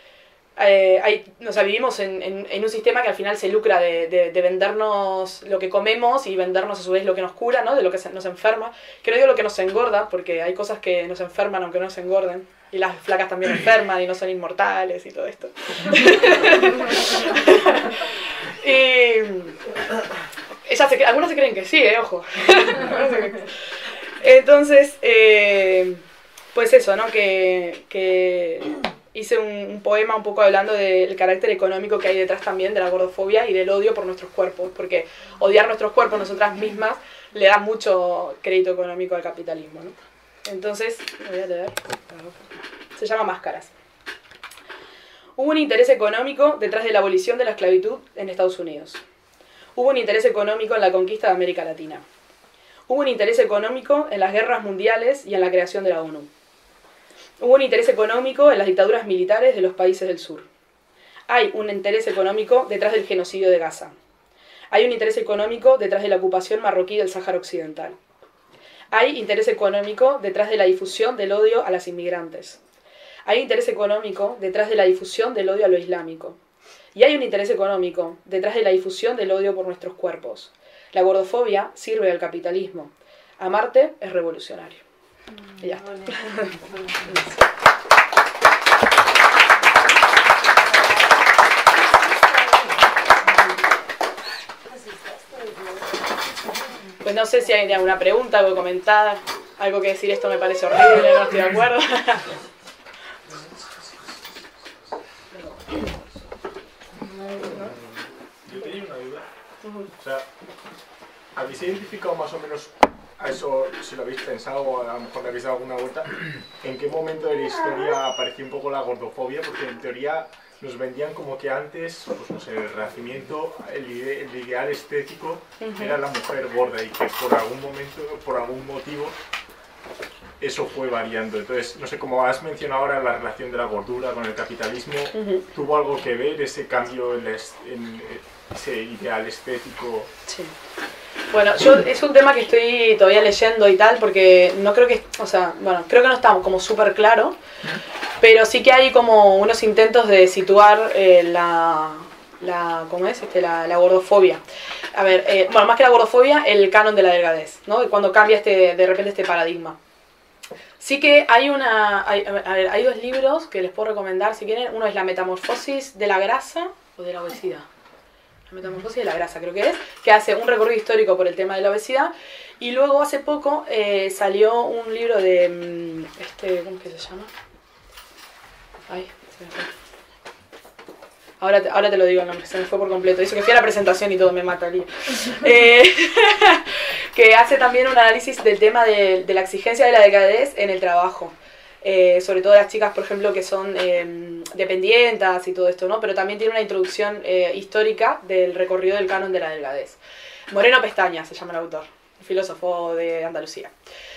vivimos en un sistema que al final se lucra de vendernos lo que comemos y vendernos a su vez lo que nos cura, ¿no? De lo que nos enferma. Que no digo lo que nos engorda, porque hay cosas que nos enferman aunque no nos engorden. Y las flacas también enferman y no son inmortales y todo esto. Algunos se creen que sí, ojo. Entonces, pues eso, ¿no? Que hice un poema un poco hablando del carácter económico que hay detrás también de la gordofobia y del odio por nuestros cuerpos, porque odiar nuestros cuerpos nosotras mismas le da mucho crédito económico al capitalismo, ¿no? Entonces, voy a leer. Se llama Máscaras. Hubo un interés económico detrás de la abolición de la esclavitud en Estados Unidos. Hubo un interés económico en la conquista de América Latina. Hubo un interés económico en las guerras mundiales y en la creación de la ONU. Hubo un interés económico en las dictaduras militares de los países del sur. Hay un interés económico detrás del genocidio de Gaza. Hay un interés económico detrás de la ocupación marroquí del Sáhara Occidental. Hay interés económico detrás de la difusión del odio a las inmigrantes. Hay interés económico detrás de la difusión del odio a lo islámico. Y hay un interés económico detrás de la difusión del odio por nuestros cuerpos. La gordofobia sirve al capitalismo. Amarte es revolucionario. Y ya. Pues no sé si hay alguna pregunta, algo que comentar, algo que decir, esto me parece horrible, no estoy de acuerdo. Yo tenía una duda. O sea, ¿habéis identificado más o menos a eso, si lo habéis pensado o a lo mejor le habéis dado alguna vuelta, en qué momento de la historia apareció un poco la gordofobia? Porque en teoría nos vendían como que antes, pues no sé, el Renacimiento, el ideal estético era la mujer gorda y que por algún momento, por algún motivo, eso fue variando. Entonces, no sé, como has mencionado ahora la relación de la gordura con el capitalismo, ¿tuvo algo que ver ese cambio en ese ideal estético? Sí. Bueno, es un tema que estoy todavía leyendo y tal, porque no creo que, o sea, bueno, creo que no está como súper claro, pero sí que hay como unos intentos de situar ¿cómo es? La gordofobia. A ver, bueno, más que la gordofobia, el canon de la delgadez, ¿no? Cuando cambia de repente este paradigma. Sí que hay hay dos libros que les puedo recomendar si quieren. Uno es La metamorfosis de la grasa o de la obesidad. La metamorfosis de la grasa, creo que hace un recorrido histórico por el tema de la obesidad. Y luego hace poco salió un libro de ¿cómo es que se llama? Ay, se me fue. Ahora te lo digo el nombre, se me fue por completo. Dice que fui a la presentación y todo, me mataría. Que hace también un análisis del tema de la exigencia de la delgadez en el trabajo. Sobre todo las chicas, por ejemplo, que son dependientas y todo esto, ¿no? Pero también tiene una introducción histórica del recorrido del canon de la delgadez. Moreno Pestaña se llama el autor, filósofo de Andalucía.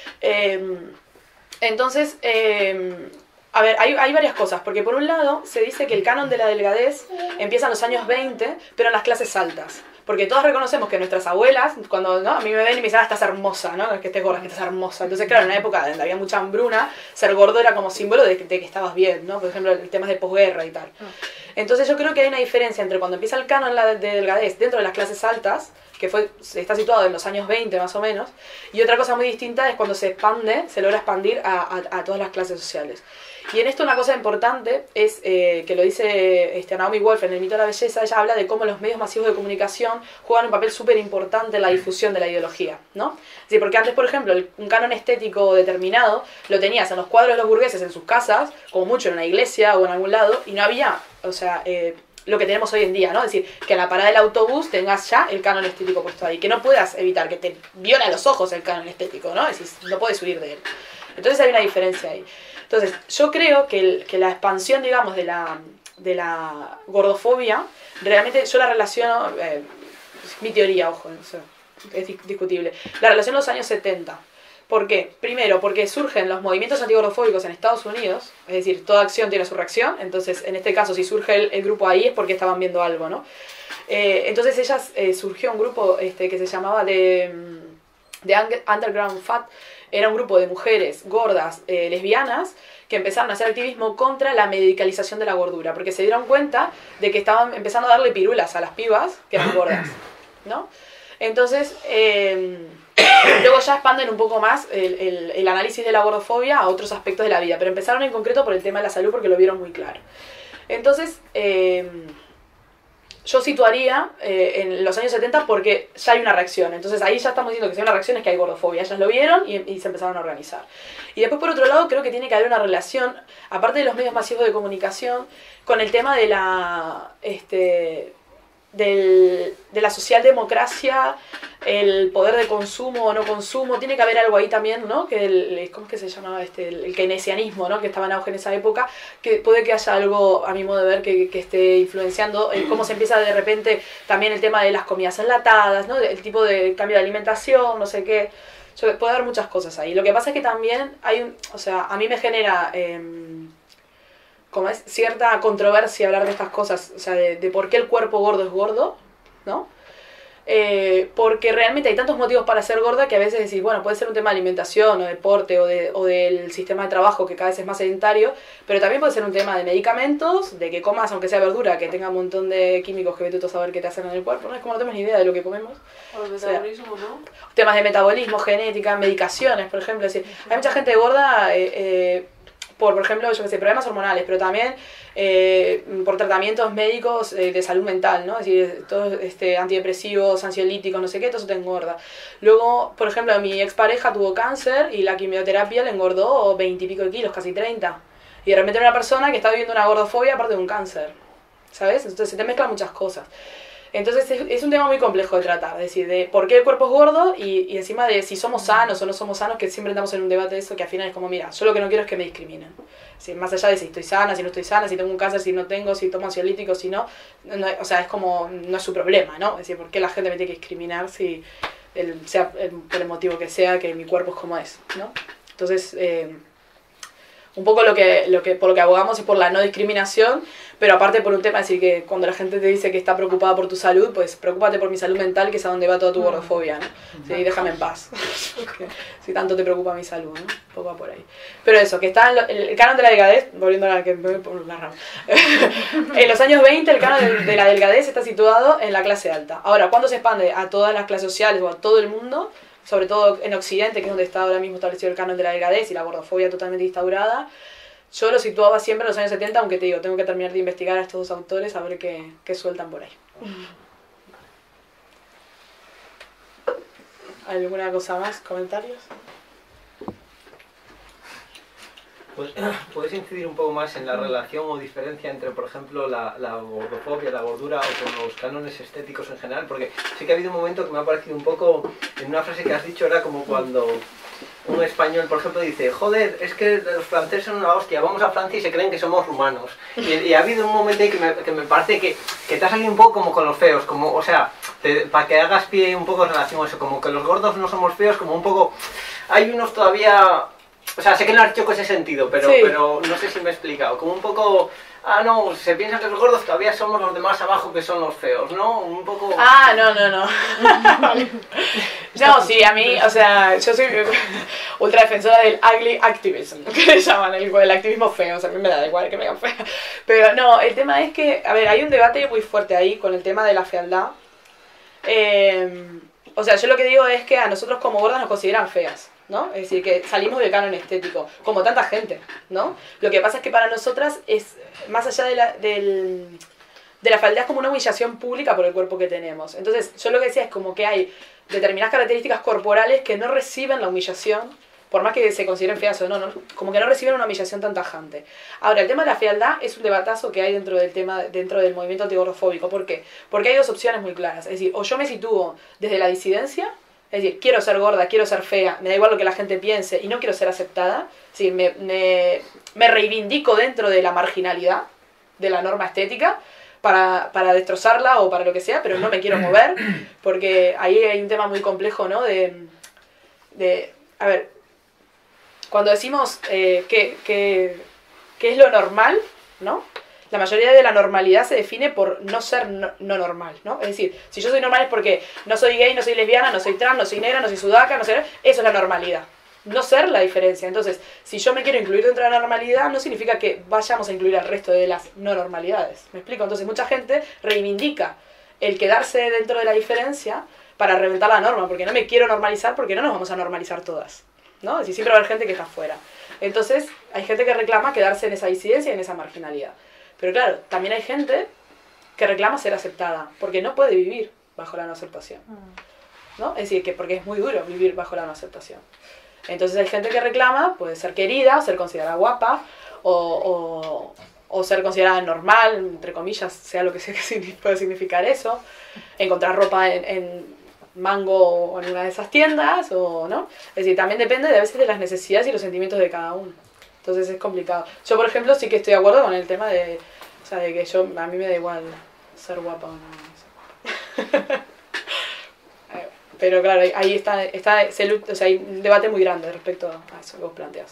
Entonces, a ver, hay varias cosas, porque por un lado se dice que el canon de la delgadez empieza en los años 20, pero en las clases altas. Porque todas reconocemos que nuestras abuelas, cuando ¿no? a mí me ven y me dicen, estás hermosa, ¿no? Que estés gorda, que estás hermosa. Entonces, claro, en una época donde había mucha hambruna, ser gordo era como símbolo de que estabas bien, ¿no? Por ejemplo, el tema de posguerra y tal. Entonces yo creo que hay una diferencia entre cuando empieza el canon de delgadez dentro de las clases altas, que está situado en los años 20 más o menos, y otra cosa muy distinta es cuando se logra expandir a todas las clases sociales. Y en esto una cosa importante es que lo dice Naomi Wolf en El mito de la belleza. Ella habla de cómo los medios masivos de comunicación juegan un papel súper importante en la difusión de la ideología, ¿no? Sí, porque antes, por ejemplo, un canon estético determinado lo tenías en los cuadros de los burgueses en sus casas, como mucho en una iglesia o en algún lado, y no había, o sea, lo que tenemos hoy en día, ¿no? Es decir, que en la parada del autobús tengas ya el canon estético puesto ahí, que no puedas evitar, que te viola a los ojos el canon estético, ¿no? Es decir, no puedes huir de él. Entonces hay una diferencia ahí. Entonces, yo creo que la expansión, digamos, de la gordofobia, realmente yo la relaciono, es mi teoría, ojo, o sea, es discutible, la relaciono a los años 70. ¿Por qué? Primero, porque surgen los movimientos antigordofóbicos en Estados Unidos, es decir, toda acción tiene su reacción, entonces, en este caso, si surge el grupo ahí es porque estaban viendo algo, ¿no? Entonces, surgió un grupo que se llamaba de Underground Fat. Era un grupo de mujeres gordas, lesbianas, que empezaron a hacer activismo contra la medicalización de la gordura, porque se dieron cuenta de que estaban empezando a darle pirulas a las pibas que eran gordas, ¿no? Entonces, luego ya expanden un poco más el análisis de la gordofobia a otros aspectos de la vida, pero empezaron en concreto por el tema de la salud porque lo vieron muy claro. Entonces, yo situaría en los años 70 porque ya hay una reacción. Entonces ahí ya estamos diciendo que si hay una reacción es que hay gordofobia. Ellas lo vieron y se empezaron a organizar. Y después, por otro lado, creo que tiene que haber una relación, aparte de los medios masivos de comunicación, con el tema de de la socialdemocracia, el poder de consumo o no consumo, tiene que haber algo ahí también, ¿no? Que ¿cómo es que se llamaba el keynesianismo, ¿no? Que estaba en auge en esa época, que puede que haya algo, a mi modo de ver, que esté influenciando cómo se empieza de repente también el tema de las comidas enlatadas, ¿no? El tipo de cambio de alimentación, no sé qué. Puede haber muchas cosas ahí. Lo que pasa es que también hay o sea, a mí me genera como es cierta controversia hablar de estas cosas, o sea, de por qué el cuerpo gordo es gordo, ¿no? Porque realmente hay tantos motivos para ser gorda que a veces decís, bueno, puede ser un tema de alimentación o deporte o del sistema de trabajo que cada vez es más sedentario, pero también puede ser un tema de medicamentos, de que comas, aunque sea verdura, que tenga un montón de químicos que vete tú a saber qué te hacen en el cuerpo, ¿no? Es como no tenemos ni idea de lo que comemos. O el metabolismo, ¿no? Temas de metabolismo, genética, medicaciones, por ejemplo. Es decir, hay mucha gente gorda por ejemplo, yo qué sé, problemas hormonales, pero también por tratamientos médicos de salud mental, ¿no? Es decir, todos antidepresivos, ansiolíticos, no sé qué, todo eso te engorda. Luego, por ejemplo, mi expareja tuvo cáncer y la quimioterapia le engordó 20 y pico de kilos, casi 30. Y de repente era una persona que está viviendo una gordofobia aparte de un cáncer, ¿sabes? Entonces se te mezclan muchas cosas. Entonces es un tema muy complejo de tratar, es decir, de por qué el cuerpo es gordo y encima de si somos sanos o no somos sanos, que siempre estamos en un debate de eso, que al final es como, mira, yo lo que no quiero es que me discriminen. Es decir, más allá de si estoy sana, si no estoy sana, si tengo un cáncer, si no tengo, si tomo ansiolíticos, si no, o sea, es como, no es su problema, ¿no? Es decir, ¿por qué la gente me tiene que discriminar si sea por el motivo que sea, que mi cuerpo es como es, ¿no? Entonces, un poco por lo que abogamos es por la no discriminación, pero aparte por un tema, es decir, que cuando la gente te dice que está preocupada por tu salud, pues preocúpate por mi salud mental, que es a donde va toda tu gordofobia, ¿no? Sí, déjame en paz, si tanto te preocupa mi salud, ¿no? Un poco por ahí. Pero eso, que está el canon de la delgadez, volviendo a la que me voy por la rama. En los años 20 el canon de la delgadez está situado en la clase alta. Ahora, ¿cuándo se expande a todas las clases sociales o a todo el mundo? Sobre todo en Occidente, que es donde está ahora mismo establecido el canon de la delgadez y la gordofobia totalmente instaurada. Yo lo situaba siempre en los años 70, aunque te digo, tengo que terminar de investigar a estos dos autores a ver qué sueltan por ahí. ¿Alguna cosa más? ¿Comentarios? Pues, ¿puedes incidir un poco más en la relación o diferencia entre, por ejemplo, la gordofobia, la gordura o con los cánones estéticos en general? Porque sí que ha habido un momento que me ha parecido un poco, en una frase que has dicho, era como cuando un español, por ejemplo, dice, joder, es que los franceses son una hostia, vamos a Francia y se creen que somos rumanos. Y ha habido un momento ahí que me parece que te ha salido un poco como con los feos, como, o sea, para que hagas pie un poco en relación a eso, como que los gordos no somos feos, como un poco, hay unos todavía... O sea, sé que no lo has hecho con ese sentido, pero, sí. Pero no sé si me he explicado. Como un poco... Ah, no, se piensa que los gordos todavía somos los de más abajo que son los feos, ¿no? Un poco... Ah, no. No, sí, a mí, o sea, yo soy ultra defensora del ugly activism, que le llaman el activismo feo, o sea, a mí me da igual que me digan fea. Pero no, el tema es que, a ver, hay un debate muy fuerte ahí con el tema de la fealdad. O sea, yo lo que digo es que a nosotros como gordas nos consideran feas, ¿no? Es decir, que salimos del canon estético, como tanta gente, ¿no? Lo que pasa es que para nosotras es, más allá de la fealdad, es como una humillación pública por el cuerpo que tenemos. Entonces, yo lo que decía es como que hay determinadas características corporales que no reciben la humillación, por más que se consideren feas o no, como que no reciben una humillación tan tajante. Ahora, el tema de la fealdad es un debatazo que hay dentro del movimiento antigordofóbico. ¿Por qué? Porque hay dos opciones muy claras. Es decir, o yo me sitúo desde la disidencia, es decir, quiero ser gorda, quiero ser fea, me da igual lo que la gente piense y no quiero ser aceptada. Es decir, me reivindico dentro de la marginalidad, de la norma estética, para destrozarla o para lo que sea, pero no me quiero mover, porque ahí hay un tema muy complejo, ¿no? A ver, cuando decimos qué es lo normal, ¿no? La mayoría de la normalidad se define por no ser no normal, ¿no? Es decir, si yo soy normal es porque no soy gay, no soy lesbiana, no soy trans, no soy negra, no soy sudaca, no soy... Eso es la normalidad. No ser la diferencia. Entonces, si yo me quiero incluir dentro de la normalidad, no significa que vayamos a incluir al resto de las no normalidades. ¿Me explico? Entonces, mucha gente reivindica el quedarse dentro de la diferencia para reventar la norma, porque no me quiero normalizar, porque no nos vamos a normalizar todas, ¿no? Es decir, siempre va a haber gente que está afuera. Entonces, hay gente que reclama quedarse en esa disidencia y en esa marginalidad. Pero claro, también hay gente que reclama ser aceptada, porque no puede vivir bajo la no aceptación, ¿no? Es decir, que porque es muy duro vivir bajo la no aceptación. Entonces hay gente que reclama, puede ser querida, ser considerada guapa, o o ser considerada normal, entre comillas, sea lo que sea que puede significar eso, encontrar ropa en Mango o en una de esas tiendas, o no. Es decir, también depende de a veces de las necesidades y los sentimientos de cada uno. Entonces es complicado. Yo, por ejemplo, sí que estoy de acuerdo con el tema de, o sea, de que a mí me da igual ser guapa o no. Pero claro, ahí está o sea, hay un debate muy grande respecto a eso que vos planteas.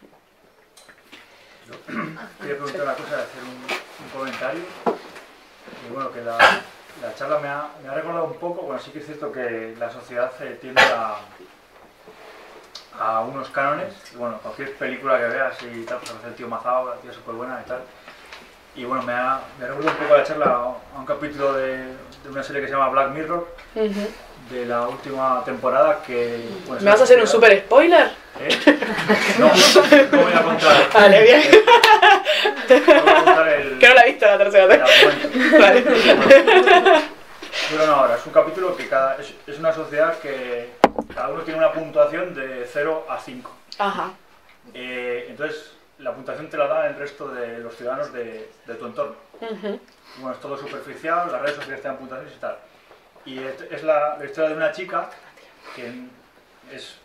Quería preguntar una cosa, hacer un comentario. Y bueno, que la charla me ha recordado un poco, bueno, sí que es cierto que la sociedad tiende a unos cánones. Y bueno, cualquier película que veas y tal, pues a veces el tío mazao, la tía súper buena y tal. Y bueno, me ha recordado un poco la charla a un capítulo de una serie que se llama Black Mirror, de la última temporada que... Bueno, ¿me vas a hacer un super spoiler? No voy a contar. Vale, bien. No voy a contar que no la he visto la tercera vez. Vale. Pero no, ahora, es un capítulo que es una sociedad que cada uno tiene una puntuación de 0 a 5. Ajá. Entonces, la puntuación te la da el resto de los ciudadanos de tu entorno. Bueno, es todo superficial, las redes sociales te dan puntuaciones y tal. Y es la historia de una chica que es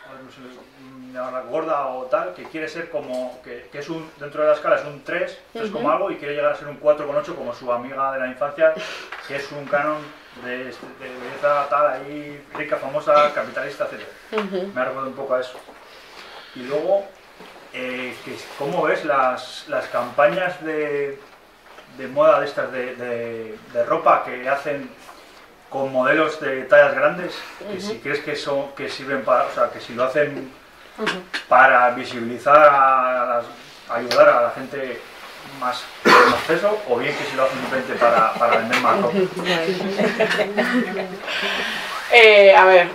gorda o tal, que quiere ser como, que es dentro de la escala es un 3, como algo, y quiere llegar a ser un 4,8 como su amiga de la infancia, que es un canon de belleza tal, ahí, rica, famosa, capitalista, etc. Me ha recordado un poco a eso. Y luego, ¿cómo ves las campañas de moda de estas de ropa que hacen con modelos de tallas grandes, que si crees que sirven para, o sea, que si lo hacen para visibilizar, ayudar a la gente más con acceso, o bien que si lo hacen simplemente para vender más ropa? A ver,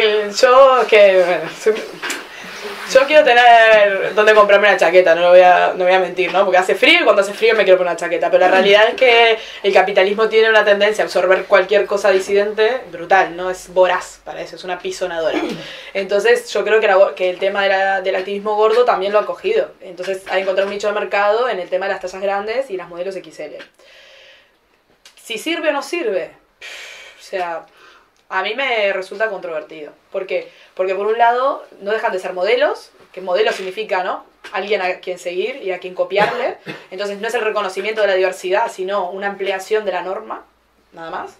yo quiero tener donde comprarme una chaqueta, no voy a mentir, ¿no? Porque hace frío y cuando hace frío me quiero poner una chaqueta. Pero la realidad es que el capitalismo tiene una tendencia a absorber cualquier cosa disidente brutal, ¿no? Es voraz para eso, es una pisonadora. Entonces yo creo que el tema del activismo gordo también lo ha cogido. Entonces hay que encontrar un nicho de mercado en el tema de las tallas grandes y las modelos XL. Si sirve o no sirve, o sea... A mí me resulta controvertido. ¿Por qué? Porque por un lado no dejan de ser modelos, que modelo significa, ¿no?, alguien a quien seguir y a quien copiarle. Entonces no es el reconocimiento de la diversidad, sino una ampliación de la norma, nada más.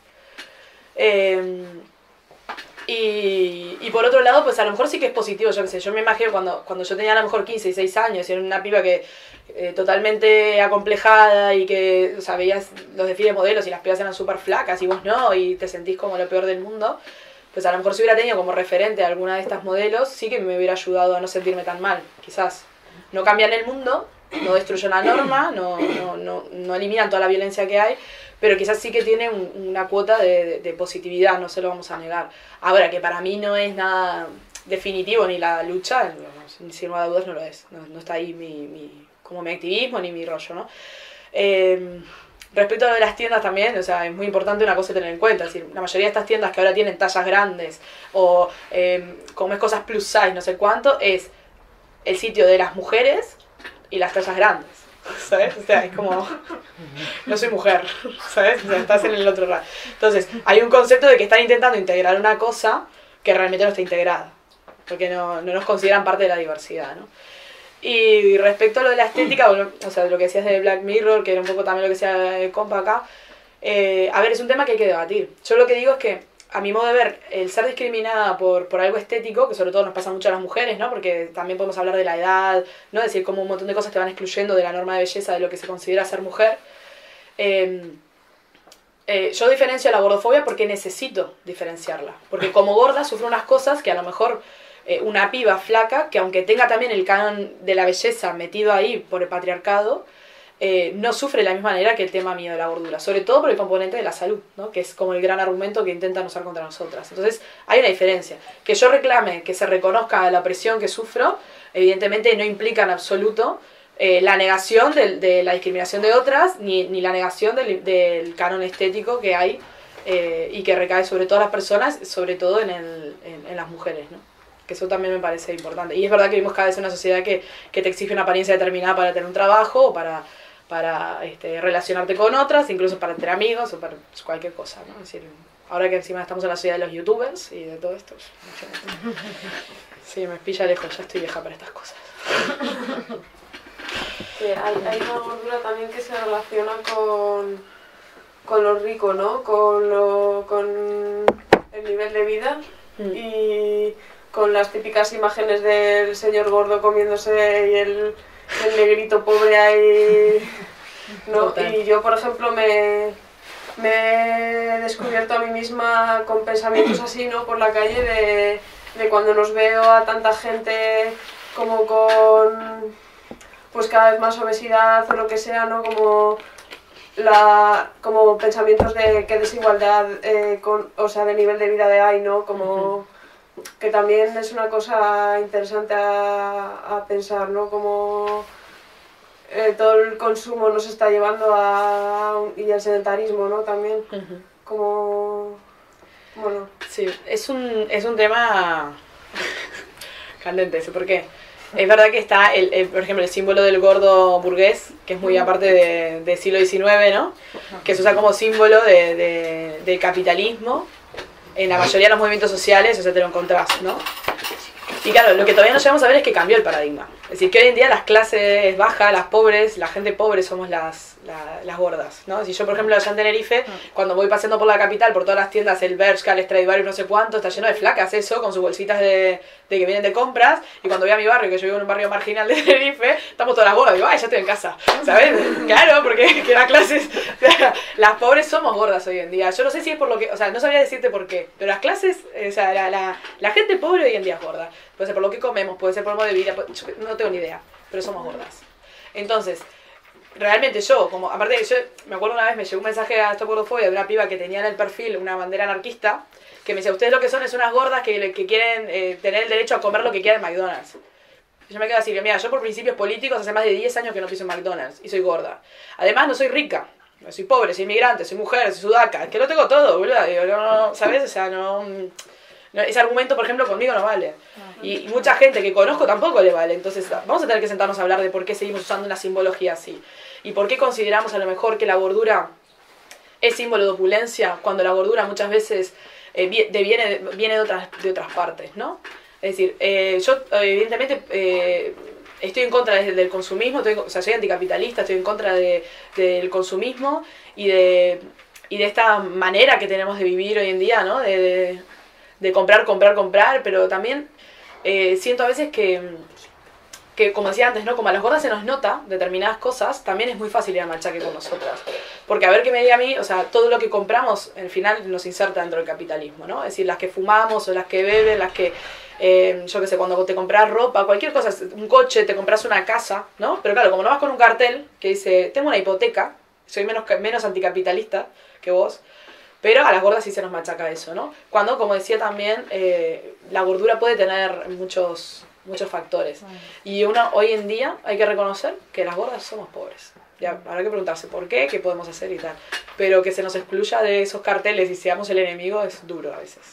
Y por otro lado, pues a lo mejor sí que es positivo, yo qué sé. Yo me imagino cuando yo tenía a lo mejor 15, 16 años y era una piba que totalmente acomplejada y que, o sea, veías los desfiles de modelos y las pibas eran súper flacas y vos no, y te sentís como lo peor del mundo, pues a lo mejor si hubiera tenido como referente a alguna de estas modelos, sí que me hubiera ayudado a no sentirme tan mal, quizás. No cambian el mundo, no destruyen la norma, no eliminan toda la violencia que hay, pero quizás sí que tiene una cuota de positividad, no se lo vamos a negar. Ahora, que para mí no es nada definitivo ni la lucha, sin lugar a dudas no lo es, no está ahí como mi activismo ni mi rollo, ¿no? Respecto a lo de las tiendas también, o sea, es muy importante una cosa tener en cuenta, es decir, la mayoría de estas tiendas que ahora tienen tallas grandes o comes cosas plus size, no sé cuánto, es el sitio de las mujeres y las tallas grandes, ¿sabes? O sea, es como, no soy mujer, ¿sabes? O sea, estás en el otro lado. Entonces, hay un concepto de que están intentando integrar una cosa que realmente no está integrada, porque no nos consideran parte de la diversidad, ¿no? Y respecto a lo de la estética, o sea, lo que decías de Black Mirror, que era un poco también lo que decía el compa acá, a ver, es un tema que hay que debatir. Yo lo que digo es que, a mi modo de ver, el ser discriminada por algo estético, que sobre todo nos pasa mucho a las mujeres, ¿no? Porque también podemos hablar de la edad, ¿no? Es decir, como un montón de cosas te van excluyendo de la norma de belleza de lo que se considera ser mujer. Yo diferencio la gordofobia porque necesito diferenciarla. Porque como gorda sufro unas cosas que a lo mejor una piba flaca, que aunque tenga también el canon de la belleza metido ahí por el patriarcado, no sufre de la misma manera que el tema mío de la gordura, sobre todo por el componente de la salud, ¿no? Que es como el gran argumento que intentan usar contra nosotras. Entonces hay una diferencia. Que yo reclame que se reconozca la opresión que sufro, evidentemente no implica en absoluto la negación de la discriminación de otras, ni la negación del canon estético que hay y que recae sobre todas las personas, sobre todo en las mujeres, ¿no? Que eso también me parece importante. Y es verdad que vivimos cada vez en una sociedad que te exige una apariencia determinada para tener un trabajo o para para relacionarte con otras, incluso para entre amigos o para cualquier cosa, ¿no? Es decir, ahora que encima estamos en la ciudad de los youtubers y de todo esto, sí, me pilla lejos, ya estoy vieja para estas cosas. Sí, hay una gordura también que se relaciona con lo rico, ¿no? Con el nivel de vida y con las típicas imágenes del señor gordo comiéndose y el negrito pobre ahí, ¿no? Y yo, por ejemplo, me he descubierto a mí misma con pensamientos así, ¿no? Por la calle de cuando nos veo a tanta gente como con pues cada vez más obesidad o lo que sea, ¿no? Como pensamientos de qué desigualdad o sea, de nivel de vida hay, ¿no? Como que también es una cosa interesante a pensar, ¿no? Como todo el consumo nos está llevando y al sedentarismo, ¿no? También, como... Bueno. Sí, es un tema candente, ¿sí? ¿Por qué? Es verdad que está, por ejemplo, el símbolo del gordo burgués, que es muy aparte del siglo XIX, ¿no? Que se usa como símbolo de capitalismo en la mayoría de los movimientos sociales, o sea, te lo encontrás, ¿no? Y claro, lo que todavía no llegamos a ver es que cambió el paradigma. Es decir, que hoy en día las clases bajas, las pobres, la gente pobre somos las gordas, ¿no? Si yo, por ejemplo, allá en Tenerife, cuando voy paseando por la capital, por todas las tiendas, el Bershka, el Stradivarius, no sé cuánto, está lleno de flacas eso, con sus bolsitas de que vienen de compras, y cuando voy a mi barrio, que yo vivo en un barrio marginal de Tenerife, estamos todas las gordas, digo, ay, ya estoy en casa, ¿sabes? Claro, porque que las clases, o sea, las pobres somos gordas hoy en día. Yo no sé si es por lo que, o sea, no sabría decirte por qué, pero las clases, o sea, la gente pobre hoy en día es gorda. Puede ser por lo que comemos, puede ser por modo de vida, no tengo ni idea, pero somos gordas. Entonces, realmente yo, como aparte yo me acuerdo una vez me llegó un mensaje a Stop Gordofobia de una piba que tenía en el perfil una bandera anarquista, que me decía, ustedes lo que son es unas gordas que quieren tener el derecho a comer lo que quieran en McDonald's. Y yo me quedo así, mira, yo por principios políticos hace más de 10 años que no piso en McDonald's y soy gorda. Además no soy rica, no soy pobre, soy inmigrante, soy mujer, soy sudaca, es que lo tengo todo, boludo, no, ¿sabes? O sea, ese argumento, por ejemplo, conmigo no vale. Y mucha gente que conozco tampoco le vale. Entonces vamos a tener que sentarnos a hablar de por qué seguimos usando una simbología así. Y por qué consideramos a lo mejor que la gordura es símbolo de opulencia, cuando la gordura muchas veces viene de otras partes, ¿no? Es decir, yo evidentemente estoy en contra del consumismo, o sea, soy anticapitalista, estoy en contra del consumismo y de esta manera que tenemos de vivir hoy en día, ¿no? De comprar, pero también siento a veces que, como decía antes, ¿no? Como a las gordas se nos nota determinadas cosas, también es muy fácil ir a machaque con nosotras. Porque a ver qué me diga a mí, o sea, todo lo que compramos, al final nos inserta dentro del capitalismo, ¿no? Es decir, las que fumamos o las que beben, las que, yo qué sé, cuando te compras ropa, cualquier cosa, un coche, te compras una casa, ¿no? Pero claro, como no vas con un cartel que dice, tengo una hipoteca, soy menos anticapitalista que vos, pero a las gordas sí se nos machaca eso, ¿no? Cuando, como decía también, la gordura puede tener muchos factores. Y hoy en día hay que reconocer que las gordas somos pobres. Ya, habrá que preguntarse por qué, qué podemos hacer y tal. Pero que se nos excluya de esos carteles y seamos el enemigo es duro a veces.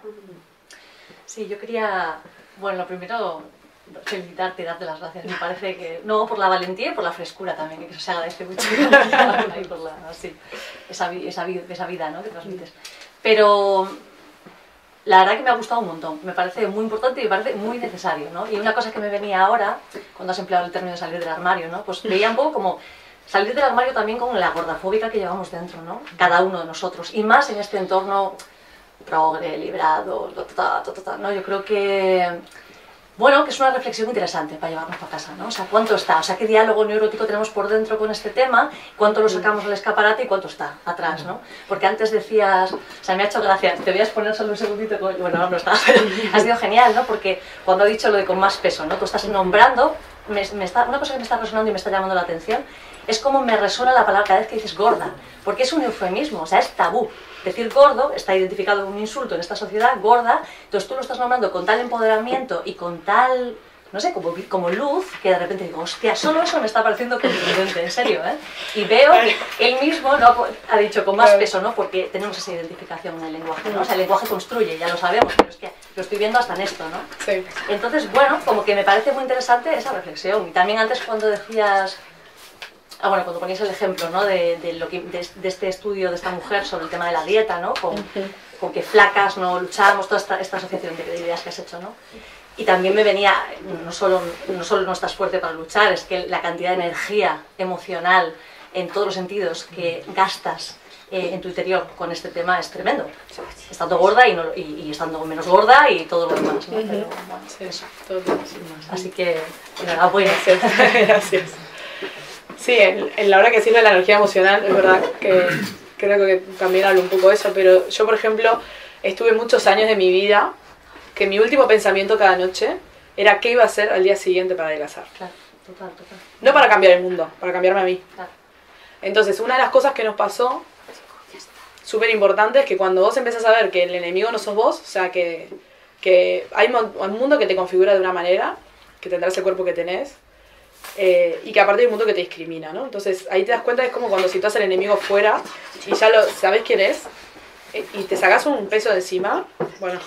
Sí, yo quería, bueno, lo primero, felicitarte y darte las gracias. Me parece que, no, por la valentía y por la frescura también, que eso se agradece mucho. Y por esa vida, ¿no? Que transmites. Pero la verdad que me ha gustado un montón. Me parece muy importante y me parece muy necesario, ¿no? Y una cosa que me venía ahora, cuando has empleado el término de salir del armario, ¿no? Pues veía un poco como salir del armario también con la gordafóbica que llevamos dentro, ¿no? Cada uno de nosotros. Y más en este entorno progre, librado, ¿no? Yo creo que, bueno, que es una reflexión interesante para llevarnos para casa, ¿no? O sea, ¿cuánto está? O sea, ¿qué diálogo neurótico tenemos por dentro con este tema? ¿Cuánto lo sacamos al escaparate y cuánto está atrás, ¿no? Porque antes decías, o sea, me ha hecho gracia, te voy a exponer solo un segundito, bueno, no está, ha sido genial, ¿no? Porque cuando ha dicho lo de con más peso, ¿no? Tú estás nombrando, una cosa que me está resonando y me está llamando la atención, es cómo me resuena la palabra cada vez que dices gorda, porque es un eufemismo, o sea, es tabú. Decir gordo está identificado como un insulto en esta sociedad, gorda, entonces tú lo estás nombrando con tal empoderamiento y con tal, no sé, como luz, que de repente digo, hostia, solo eso me está pareciendo contundente, en serio, ¿eh? Y veo que él mismo no ha dicho con más peso, ¿no? Porque tenemos esa identificación en el lenguaje, ¿no? O sea, el lenguaje construye, ya lo sabemos, pero es que lo estoy viendo hasta en esto, ¿no? Sí. Entonces, bueno, como que me parece muy interesante esa reflexión. Y también antes cuando decías bueno, cuando ponías el ejemplo, ¿no? de este estudio de esta mujer sobre el tema de la dieta, ¿no? Con que flacas no luchábamos, toda esta asociación de ideas que has hecho, ¿no? Y también me venía, no solo no estás fuerte para luchar, es que la cantidad de energía emocional en todos los sentidos que gastas en tu interior con este tema es tremendo. Estando gorda y estando menos gorda y todo lo demás, ¿no? Pero, bueno, eso. Así que, enhorabuena. Gracias. Sí, en la hora que sirve la energía emocional, es verdad que creo que también hablo un poco de eso, pero yo, por ejemplo, estuve muchos años de mi vida que mi último pensamiento cada noche era qué iba a hacer al día siguiente para adelgazar. Claro, total. No para cambiar el mundo, para cambiarme a mí. Claro. Entonces, una de las cosas que nos pasó, súper importante, es que cuando vos empezás a ver que el enemigo no sos vos, o sea, que hay un mundo que te configura de una manera, que tendrás el cuerpo que tenés, y que aparte hay un mundo que te discrimina, ¿no? Entonces, ahí te das cuenta, es como cuando situás al enemigo fuera, y ya sabés quién es, y te sacás un peso de encima, bueno...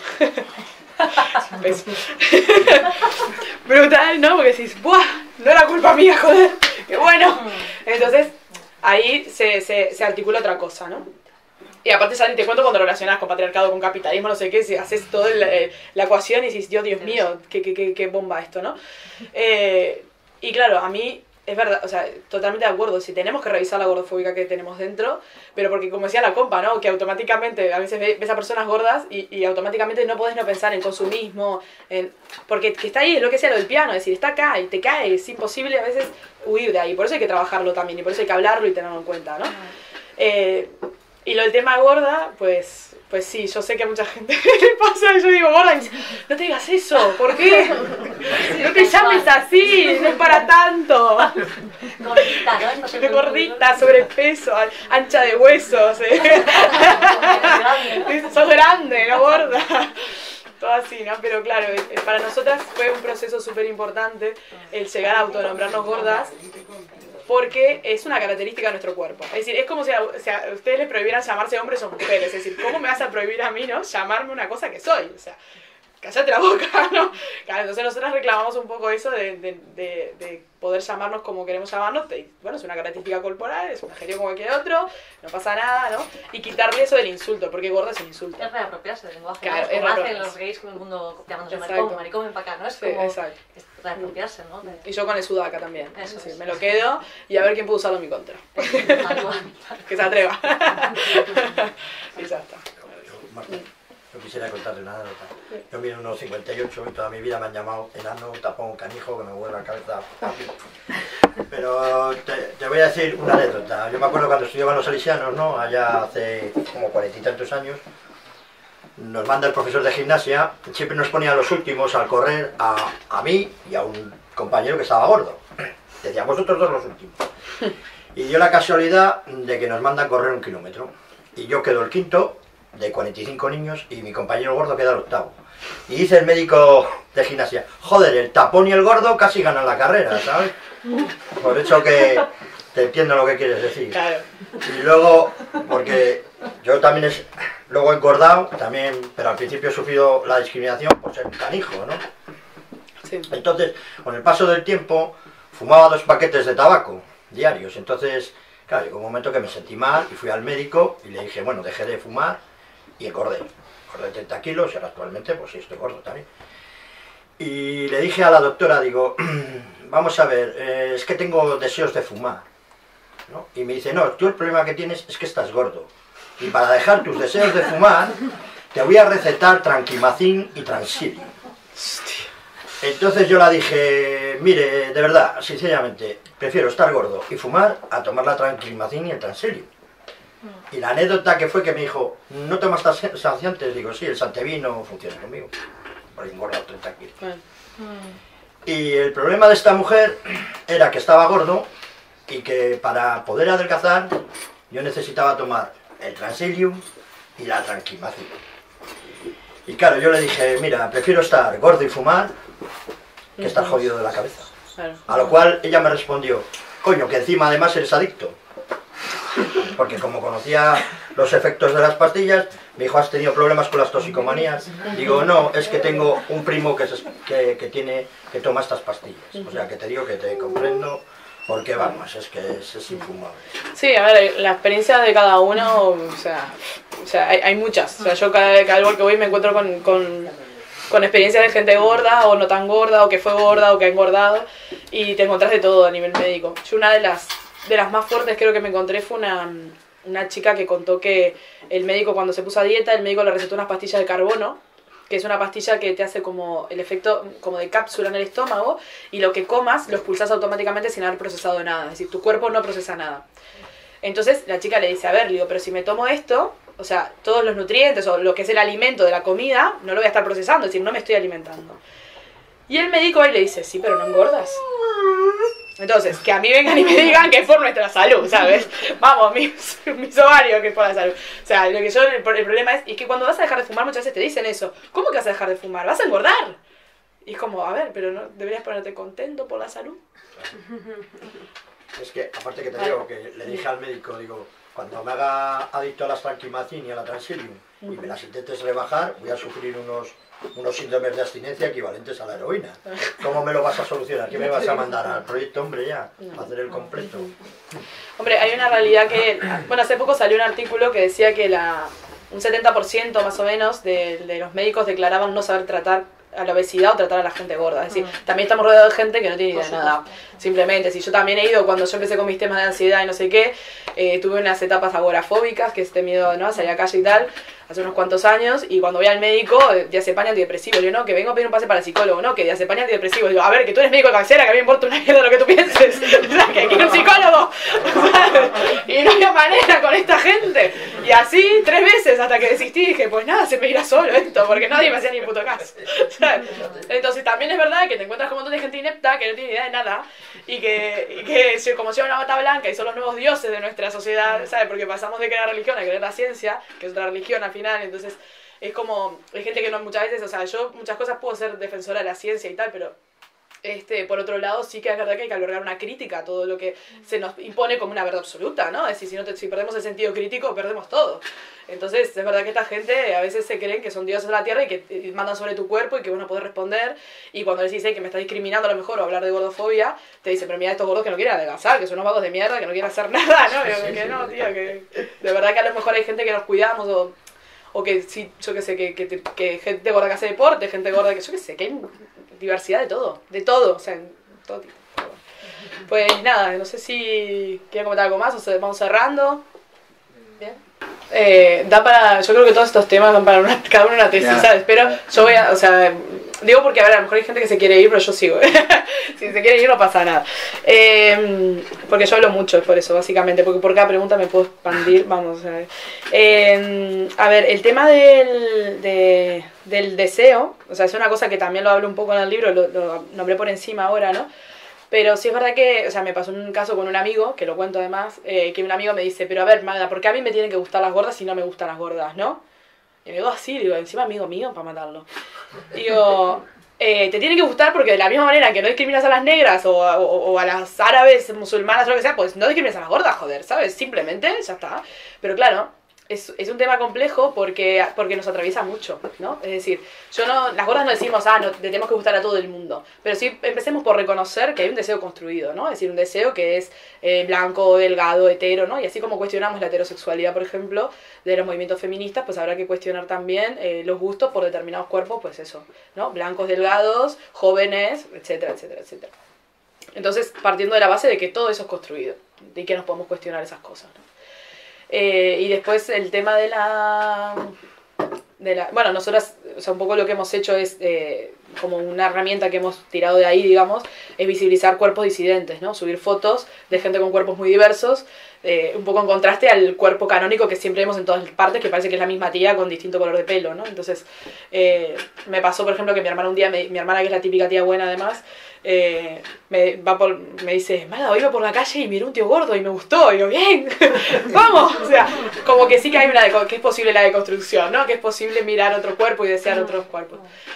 brutal, ¿no? Porque decís, ¡buah! No era culpa mía, joder, qué bueno. Entonces, ahí se articula otra cosa, ¿no? Y aparte ya ni te cuento cuando relacionas con patriarcado, con capitalismo, no sé qué, si haces toda la ecuación y dices, Dios mío, qué bomba esto, ¿no? Y claro, a mí, es verdad, o sea, totalmente de acuerdo, si tenemos que revisar la gordofóbica que tenemos dentro, pero porque como decía la compa, ¿no? Que automáticamente a veces ves a personas gordas y automáticamente no podés no pensar en consumismo, porque que está ahí, es lo que sea lo del piano, es decir, está acá y te cae, es imposible a veces huir de ahí, por eso hay que trabajarlo también y por eso hay que hablarlo y tenerlo en cuenta, ¿no? Y lo del tema gorda, pues sí, yo sé que a mucha gente le pasa, yo digo, gorda, no te digas eso, ¿por qué? No te llames así, no es para tanto. Gordita, ¿no? Gordita, sobrepeso, ancha de huesos. Sos grande, no gorda. Todo así, ¿no? Pero claro, para nosotras fue un proceso súper importante el llegar a autonombrarnos gordas, porque es una característica de nuestro cuerpo. Es decir, es como si a ustedes les prohibieran llamarse hombres o mujeres. Es decir, ¿cómo me vas a prohibir a mí, no? Llamarme una cosa que soy. O sea, cállate la boca, ¿no? Claro, entonces nosotras reclamamos un poco eso de poder llamarnos como queremos llamarnos. Bueno, es una característica corporal, es un adjetivo como cualquier otro, no pasa nada, ¿no? Y quitarle eso del insulto, porque gorda es un insulto. Es reapropiarse del lenguaje, claro, ¿no? Como hacen los gays con el mundo llamándose maricón, ven para acá, ¿no? Es como es reapropiarse, ¿no? Y yo con el sudaca también. Eso es decir, es. me lo quedo y a ver quién puede usarlo en mi contra. Que se atreva. Y ya está. Marta, yo quisiera contarle una anécdota. Yo mido unos 58 y toda mi vida me han llamado enano, tapón, canijo, que me vuelve la cabeza. Pero te voy a decir una anécdota. Yo me acuerdo cuando estudiaban los salesianos, ¿no? Allá hace como 40 y tantos años, nos manda el profesor de gimnasia, siempre nos ponía los últimos al correr a mí y a un compañero que estaba gordo. Decía, vosotros dos los últimos. Y dio la casualidad de que nos mandan correr 1 kilómetro. Y yo quedo el quinto de 45 niños y mi compañero gordo queda el octavo. Y dice el médico de gimnasia, joder, el tapón y el gordo casi ganan la carrera, ¿sabes? Por eso que te entiendo lo que quieres decir. Claro. Y luego, porque yo también luego he engordado, también, pero al principio he sufrido la discriminación por ser un canijo, ¿no? Sí. Entonces, con el paso del tiempo, fumaba 2 paquetes de tabaco diarios. Entonces, claro, llegó un momento que me sentí mal y fui al médico y le dije, bueno, dejé de fumar y engordé. Engordé 30 kilos y ahora actualmente, pues sí, estoy gordo también. Y le dije a la doctora, digo, vamos a ver, es que tengo deseos de fumar, ¿no? Y me dice, no, tú el problema que tienes es que estás gordo. Y para dejar tus deseos de fumar, te voy a recetar Tranquimacin y Transilium. Entonces yo la dije, mire, de verdad, sinceramente, prefiero estar gordo y fumar a tomar la Tranquimacin y el Transilium. Y la anécdota que fue que me dijo, ¿no tomas saciantes? Digo, sí, el Santevino funciona conmigo, por engordar 30 kilos. Y el problema de esta mujer era que estaba gordo y que para poder adelgazar yo necesitaba tomar el Transilium y la Tranquimacin. Y claro, yo le dije, mira, prefiero estar gordo y fumar que estar jodido de la cabeza. A lo cual ella me respondió, coño, que encima además eres adicto. Porque como conocía los efectos de las pastillas, me dijo, ¿has tenido problemas con las toxicomanías? Digo, no, es que tengo un primo que toma estas pastillas. O sea, que te digo que te comprendo porque vamos, es que es infumable. Sí, a ver, la experiencia de cada uno, o sea hay muchas. O sea, yo cada lugar que voy me encuentro con experiencias de gente gorda o no tan gorda, o que fue gorda o que ha engordado, y te encontrás de todo a nivel médico. Yo una de las más fuertes creo que me encontré fue una chica que contó que el médico, cuando se puso a dieta, el médico le recetó unas pastillas de carbono, que es una pastilla que te hace como el efecto como de cápsula en el estómago, y lo que comas lo expulsas automáticamente sin haber procesado nada, es decir, tu cuerpo no procesa nada. Entonces la chica le dice, a ver, le digo, pero si me tomo esto, o sea, todos los nutrientes o lo que es el alimento de la comida, no lo voy a estar procesando, es decir, no me estoy alimentando. Y el médico ahí le dice, sí, pero no engordas. Entonces, que a mí vengan y me digan que es por nuestra salud, ¿sabes? Vamos, mis ovarios, que es por la salud. O sea, lo que yo, el problema es que cuando vas a dejar de fumar muchas veces te dicen eso. ¿Cómo que vas a dejar de fumar? ¿Vas a engordar? Y es como, a ver, pero no deberías ponerte contento por la salud. Es que, aparte que te digo, que le dije al médico, digo, cuando me haga adicto a las Frankimacin y a la Transilium y me las intentes rebajar, voy a sufrir unos síndromes de abstinencia equivalentes a la heroína. ¿Cómo me lo vas a solucionar? ¿Qué me vas a mandar al proyecto, hombre, ya? A hacer el completo. Hombre, hay una realidad que... Bueno, hace poco salió un artículo que decía que un 70% más o menos de los médicos declaraban no saber tratar a la obesidad o tratar a la gente gorda. Es decir, también estamos rodeados de gente que no tiene idea de nada. Simplemente, si yo también he ido, cuando yo empecé con mis temas de ansiedad y no sé qué, tuve unas etapas agorafóbicas, que es este miedo, ¿no?, a salir a la calle y tal, hace unos cuantos años, y cuando voy al médico, diazepam antidepresivo, yo no, que vengo a pedir un pase para el psicólogo, no, que diazepam antidepresivo, digo, a ver, que tú eres médico de cabecera, que a mí me importa una mierda lo que tú pienses, o sea, que quiero un psicólogo, y no había manera con esta gente, y así 3 veces hasta que desistí, dije, pues nada, se me irá solo esto, porque nadie me hacía ni puto caso. Entonces también es verdad que te encuentras con un montón de gente inepta que no tiene idea de nada, y que como llevan una bata blanca y son los nuevos dioses de nuestra sociedad, ¿sabes? Porque pasamos de creer religión a creer la ciencia, que es otra religión al final, entonces es como, hay gente que no, muchas veces, o sea, yo muchas cosas puedo ser defensora de la ciencia y tal, pero por otro lado sí que es verdad que hay que albergar una crítica a todo lo que se nos impone como una verdad absoluta, ¿no? Es decir, si perdemos el sentido crítico, perdemos todo. Entonces, es verdad que esta gente a veces se creen que son dioses de la tierra y que mandan sobre tu cuerpo y que vos no podés responder, y cuando les dicen que me está discriminando a lo mejor o hablar de gordofobia, te dicen, pero mira estos gordos que no quieren adelgazar, que son unos vagos de mierda, que no quieren hacer nada, ¿no? Y que no, tío, que de verdad que a lo mejor hay gente que nos cuidamos o que sí, yo qué sé, que gente gorda que hace deporte, gente gorda que, yo qué sé, que hay diversidad de todo, o sea, en todo tipo. Pues nada, no sé si quieren comentar algo más o vamos cerrando. Bien. Yo creo que todos estos temas dan para cada uno una tesis, ¿sabes? Pero yo voy a, o sea, digo porque a ver, a lo mejor hay gente que se quiere ir, pero yo sigo. Si se quiere ir no pasa nada. Porque yo hablo mucho, es por eso, básicamente, porque por cada pregunta me puedo expandir, vamos a ver. A ver, el tema del deseo, o sea, es una cosa que también lo hablo un poco en el libro, lo nombré por encima ahora, ¿no? Pero sí es verdad que, o sea, me pasó un caso con un amigo, que lo cuento además, que un amigo me dice, pero a ver, Magda, ¿por qué a mí me tienen que gustar las gordas si no me gustan las gordas, no? Y me digo así, digo, encima amigo mío, para matarlo. Digo, te tienen que gustar porque de la misma manera que no discriminas a las negras o a las árabes, musulmanas o lo que sea, pues no discriminas a las gordas, joder, ¿sabes? Simplemente, ya está. Pero claro, es un tema complejo porque nos atraviesa mucho, ¿no? Es decir, las gordas no decimos, no, tenemos que gustar a todo el mundo, pero sí empecemos por reconocer que hay un deseo construido, ¿no? Es decir, un deseo que es blanco, delgado, hetero, ¿no? Y así como cuestionamos la heterosexualidad, por ejemplo, de los movimientos feministas, pues habrá que cuestionar también los gustos por determinados cuerpos, pues eso, ¿no? Blancos, delgados, jóvenes, etcétera, etcétera, etcétera. Entonces, partiendo de la base de que todo eso es construido y que nos podemos cuestionar esas cosas, ¿no? Y después el tema de la bueno, nosotras, o sea, un poco lo que hemos hecho es como una herramienta que hemos tirado de ahí, digamos, es visibilizar cuerpos disidentes, ¿no? Subir fotos de gente con cuerpos muy diversos, un poco en contraste al cuerpo canónico que siempre vemos en todas partes, que parece que es la misma tía con distinto color de pelo, ¿no? Entonces, me pasó, por ejemplo, que mi hermana un día, mi hermana, que es la típica tía buena además, me dice, Mala, iba por la calle y miré un tío gordo y me gustó, y yo, bien, vamos, o sea, como que sí que hay que es posible la deconstrucción, ¿no? Que es posible mirar otro cuerpo y desear otros cuerpos.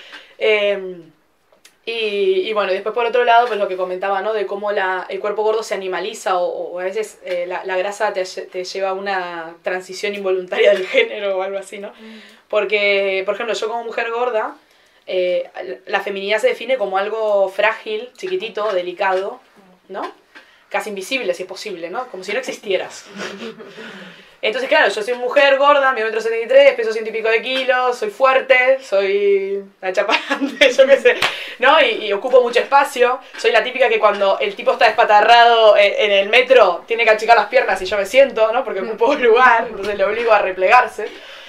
Y bueno, después por otro lado, pues lo que comentaba, ¿no? De cómo el cuerpo gordo se animaliza o a veces la grasa te lleva a una transición involuntaria del género o algo así, ¿no? Porque, por ejemplo, yo como mujer gorda, la feminidad se define como algo frágil, chiquitito, delicado, ¿no? casi invisible, si es posible, ¿no? Como si no existieras. Entonces, claro, yo soy mujer gorda, mido 1,73 m, peso 100 y pico de kilos, soy fuerte, soy la chaparrante, yo qué sé, ¿no? Y ocupo mucho espacio. Soy la típica que cuando el tipo está despatarrado en el metro tiene que achicar las piernas y yo me siento, ¿no? Porque ocupo un lugar, entonces le obligo a replegarse.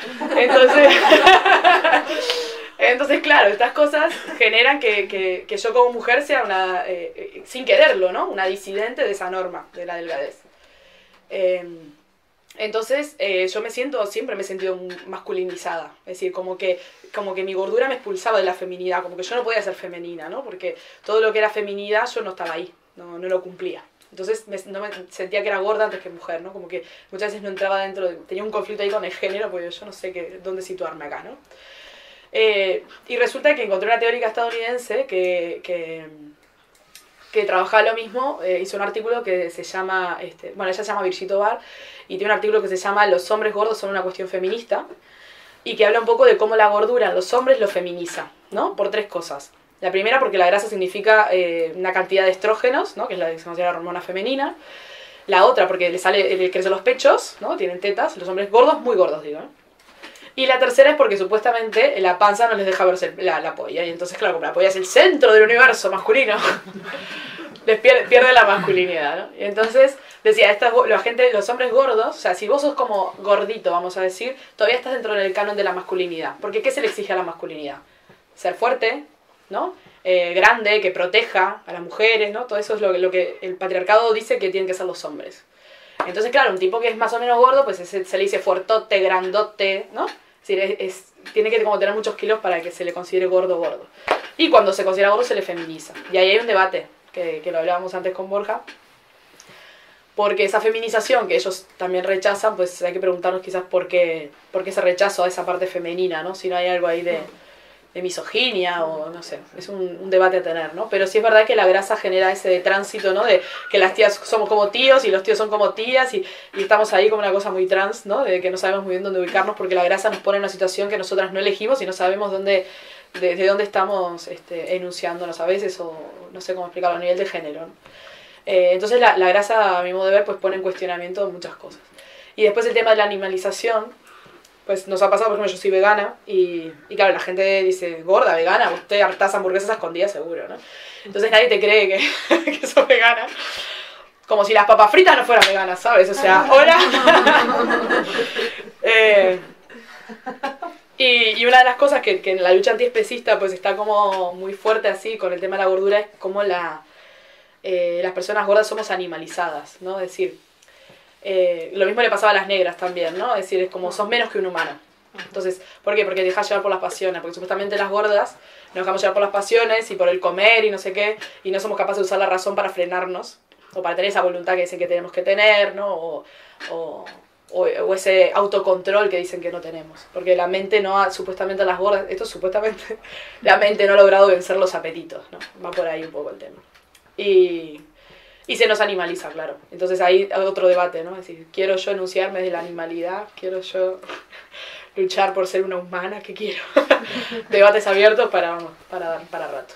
Entonces, claro, estas cosas generan que yo como mujer sea una, sin quererlo, ¿no? Una disidente de esa norma, de la delgadez. Entonces, yo siempre me he sentido masculinizada, es decir, como que mi gordura me expulsaba de la feminidad, como que yo no podía ser femenina, ¿no? Porque todo lo que era feminidad yo no estaba ahí, no lo cumplía. Entonces no me sentía que era gorda antes que mujer, ¿no? Como que muchas veces no entraba dentro, tenía un conflicto ahí con el género, porque yo no sé dónde situarme acá, ¿no? Y resulta que encontré una teórica estadounidense que trabajaba lo mismo, hizo un artículo que se llama, ella se llama Brigitte Obar, y tiene un artículo que se llama Los hombres gordos son una cuestión feminista, y que habla un poco de cómo la gordura en los hombres lo feminiza, ¿no? Por 3 cosas. La primera, porque la grasa significa una cantidad de estrógenos, ¿no? Que es la que se considera la hormona femenina. La otra, porque le crecen los pechos, ¿no? Tienen tetas, los hombres gordos, muy gordos, digo, ¿no? Y la tercera es porque supuestamente la panza no les deja verse la polla, y entonces, claro, como la polla es el centro del universo masculino, les pierde la masculinidad, ¿no? Y entonces decía, los hombres gordos, o sea, si vos sos como gordito, vamos a decir, todavía estás dentro del canon de la masculinidad. Porque ¿qué se le exige a la masculinidad? Ser fuerte, ¿no? Grande, que proteja a las mujeres, ¿no? Todo eso es lo que el patriarcado dice que tienen que ser los hombres. Entonces, claro, un tipo que es más o menos gordo, pues se le dice fuertote, grandote, ¿no? Es decir, tiene que como tener muchos kilos para que se le considere gordo. Y cuando se considera gordo se le feminiza. Y ahí hay un debate, que lo hablábamos antes con Borja, porque esa feminización que ellos también rechazan, pues hay que preguntarnos quizás por qué ese rechazo a esa parte femenina, ¿no? Si no hay algo ahí de misoginia o no sé, es un debate a tener, ¿no? Pero sí es verdad que la grasa genera ese tránsito, ¿no? De que las tías somos como tíos y los tíos son como tías y estamos ahí como una cosa muy trans, ¿no? De que no sabemos muy bien dónde ubicarnos porque la grasa nos pone en una situación que nosotras no elegimos y no sabemos de dónde estamos enunciándonos a veces o no sé cómo explicarlo a nivel de género, ¿no? Entonces la grasa, a mi modo de ver, pues pone en cuestionamiento muchas cosas. Y después el tema de la animalización, pues nos ha pasado, por ejemplo, yo soy vegana y claro, la gente dice, gorda, vegana, usted hartás hamburguesas escondidas seguro, ¿no? Entonces nadie te cree que sos vegana. Como si las papas fritas no fueran veganas, ¿sabes? O sea, hola. Y una de las cosas que en la lucha antiespecista pues está como muy fuerte así con el tema de la gordura es como las personas gordas somos animalizadas, ¿no? Es decir, lo mismo le pasaba a las negras también, ¿no? Es decir, es como sos menos que un humano. Entonces, ¿por qué? Porque te dejas llevar por las pasiones, porque supuestamente las gordas nos dejamos llevar por las pasiones y por el comer y no sé qué, y no somos capaces de usar la razón para frenarnos, o para tener esa voluntad que dicen que tenemos que tener, ¿no? O ese autocontrol que dicen que no tenemos. Porque la mente no ha, supuestamente las gordas, supuestamente, la mente no ha logrado vencer los apetitos, ¿no? Va por ahí un poco el tema. Y se nos animaliza, claro. Entonces ahí hay otro debate, ¿no? Es decir, ¿quiero yo enunciarme de la animalidad? ¿Quiero yo luchar por ser una humana? ¿Qué quiero? Debates abiertos para rato.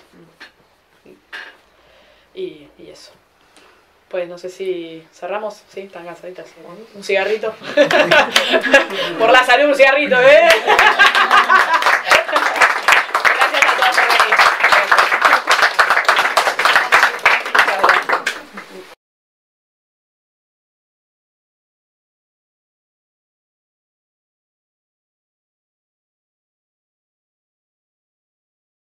Y eso. Pues no sé si cerramos, sí, están cansaditas. Un cigarrito. Por la salud, un cigarrito, ¿eh?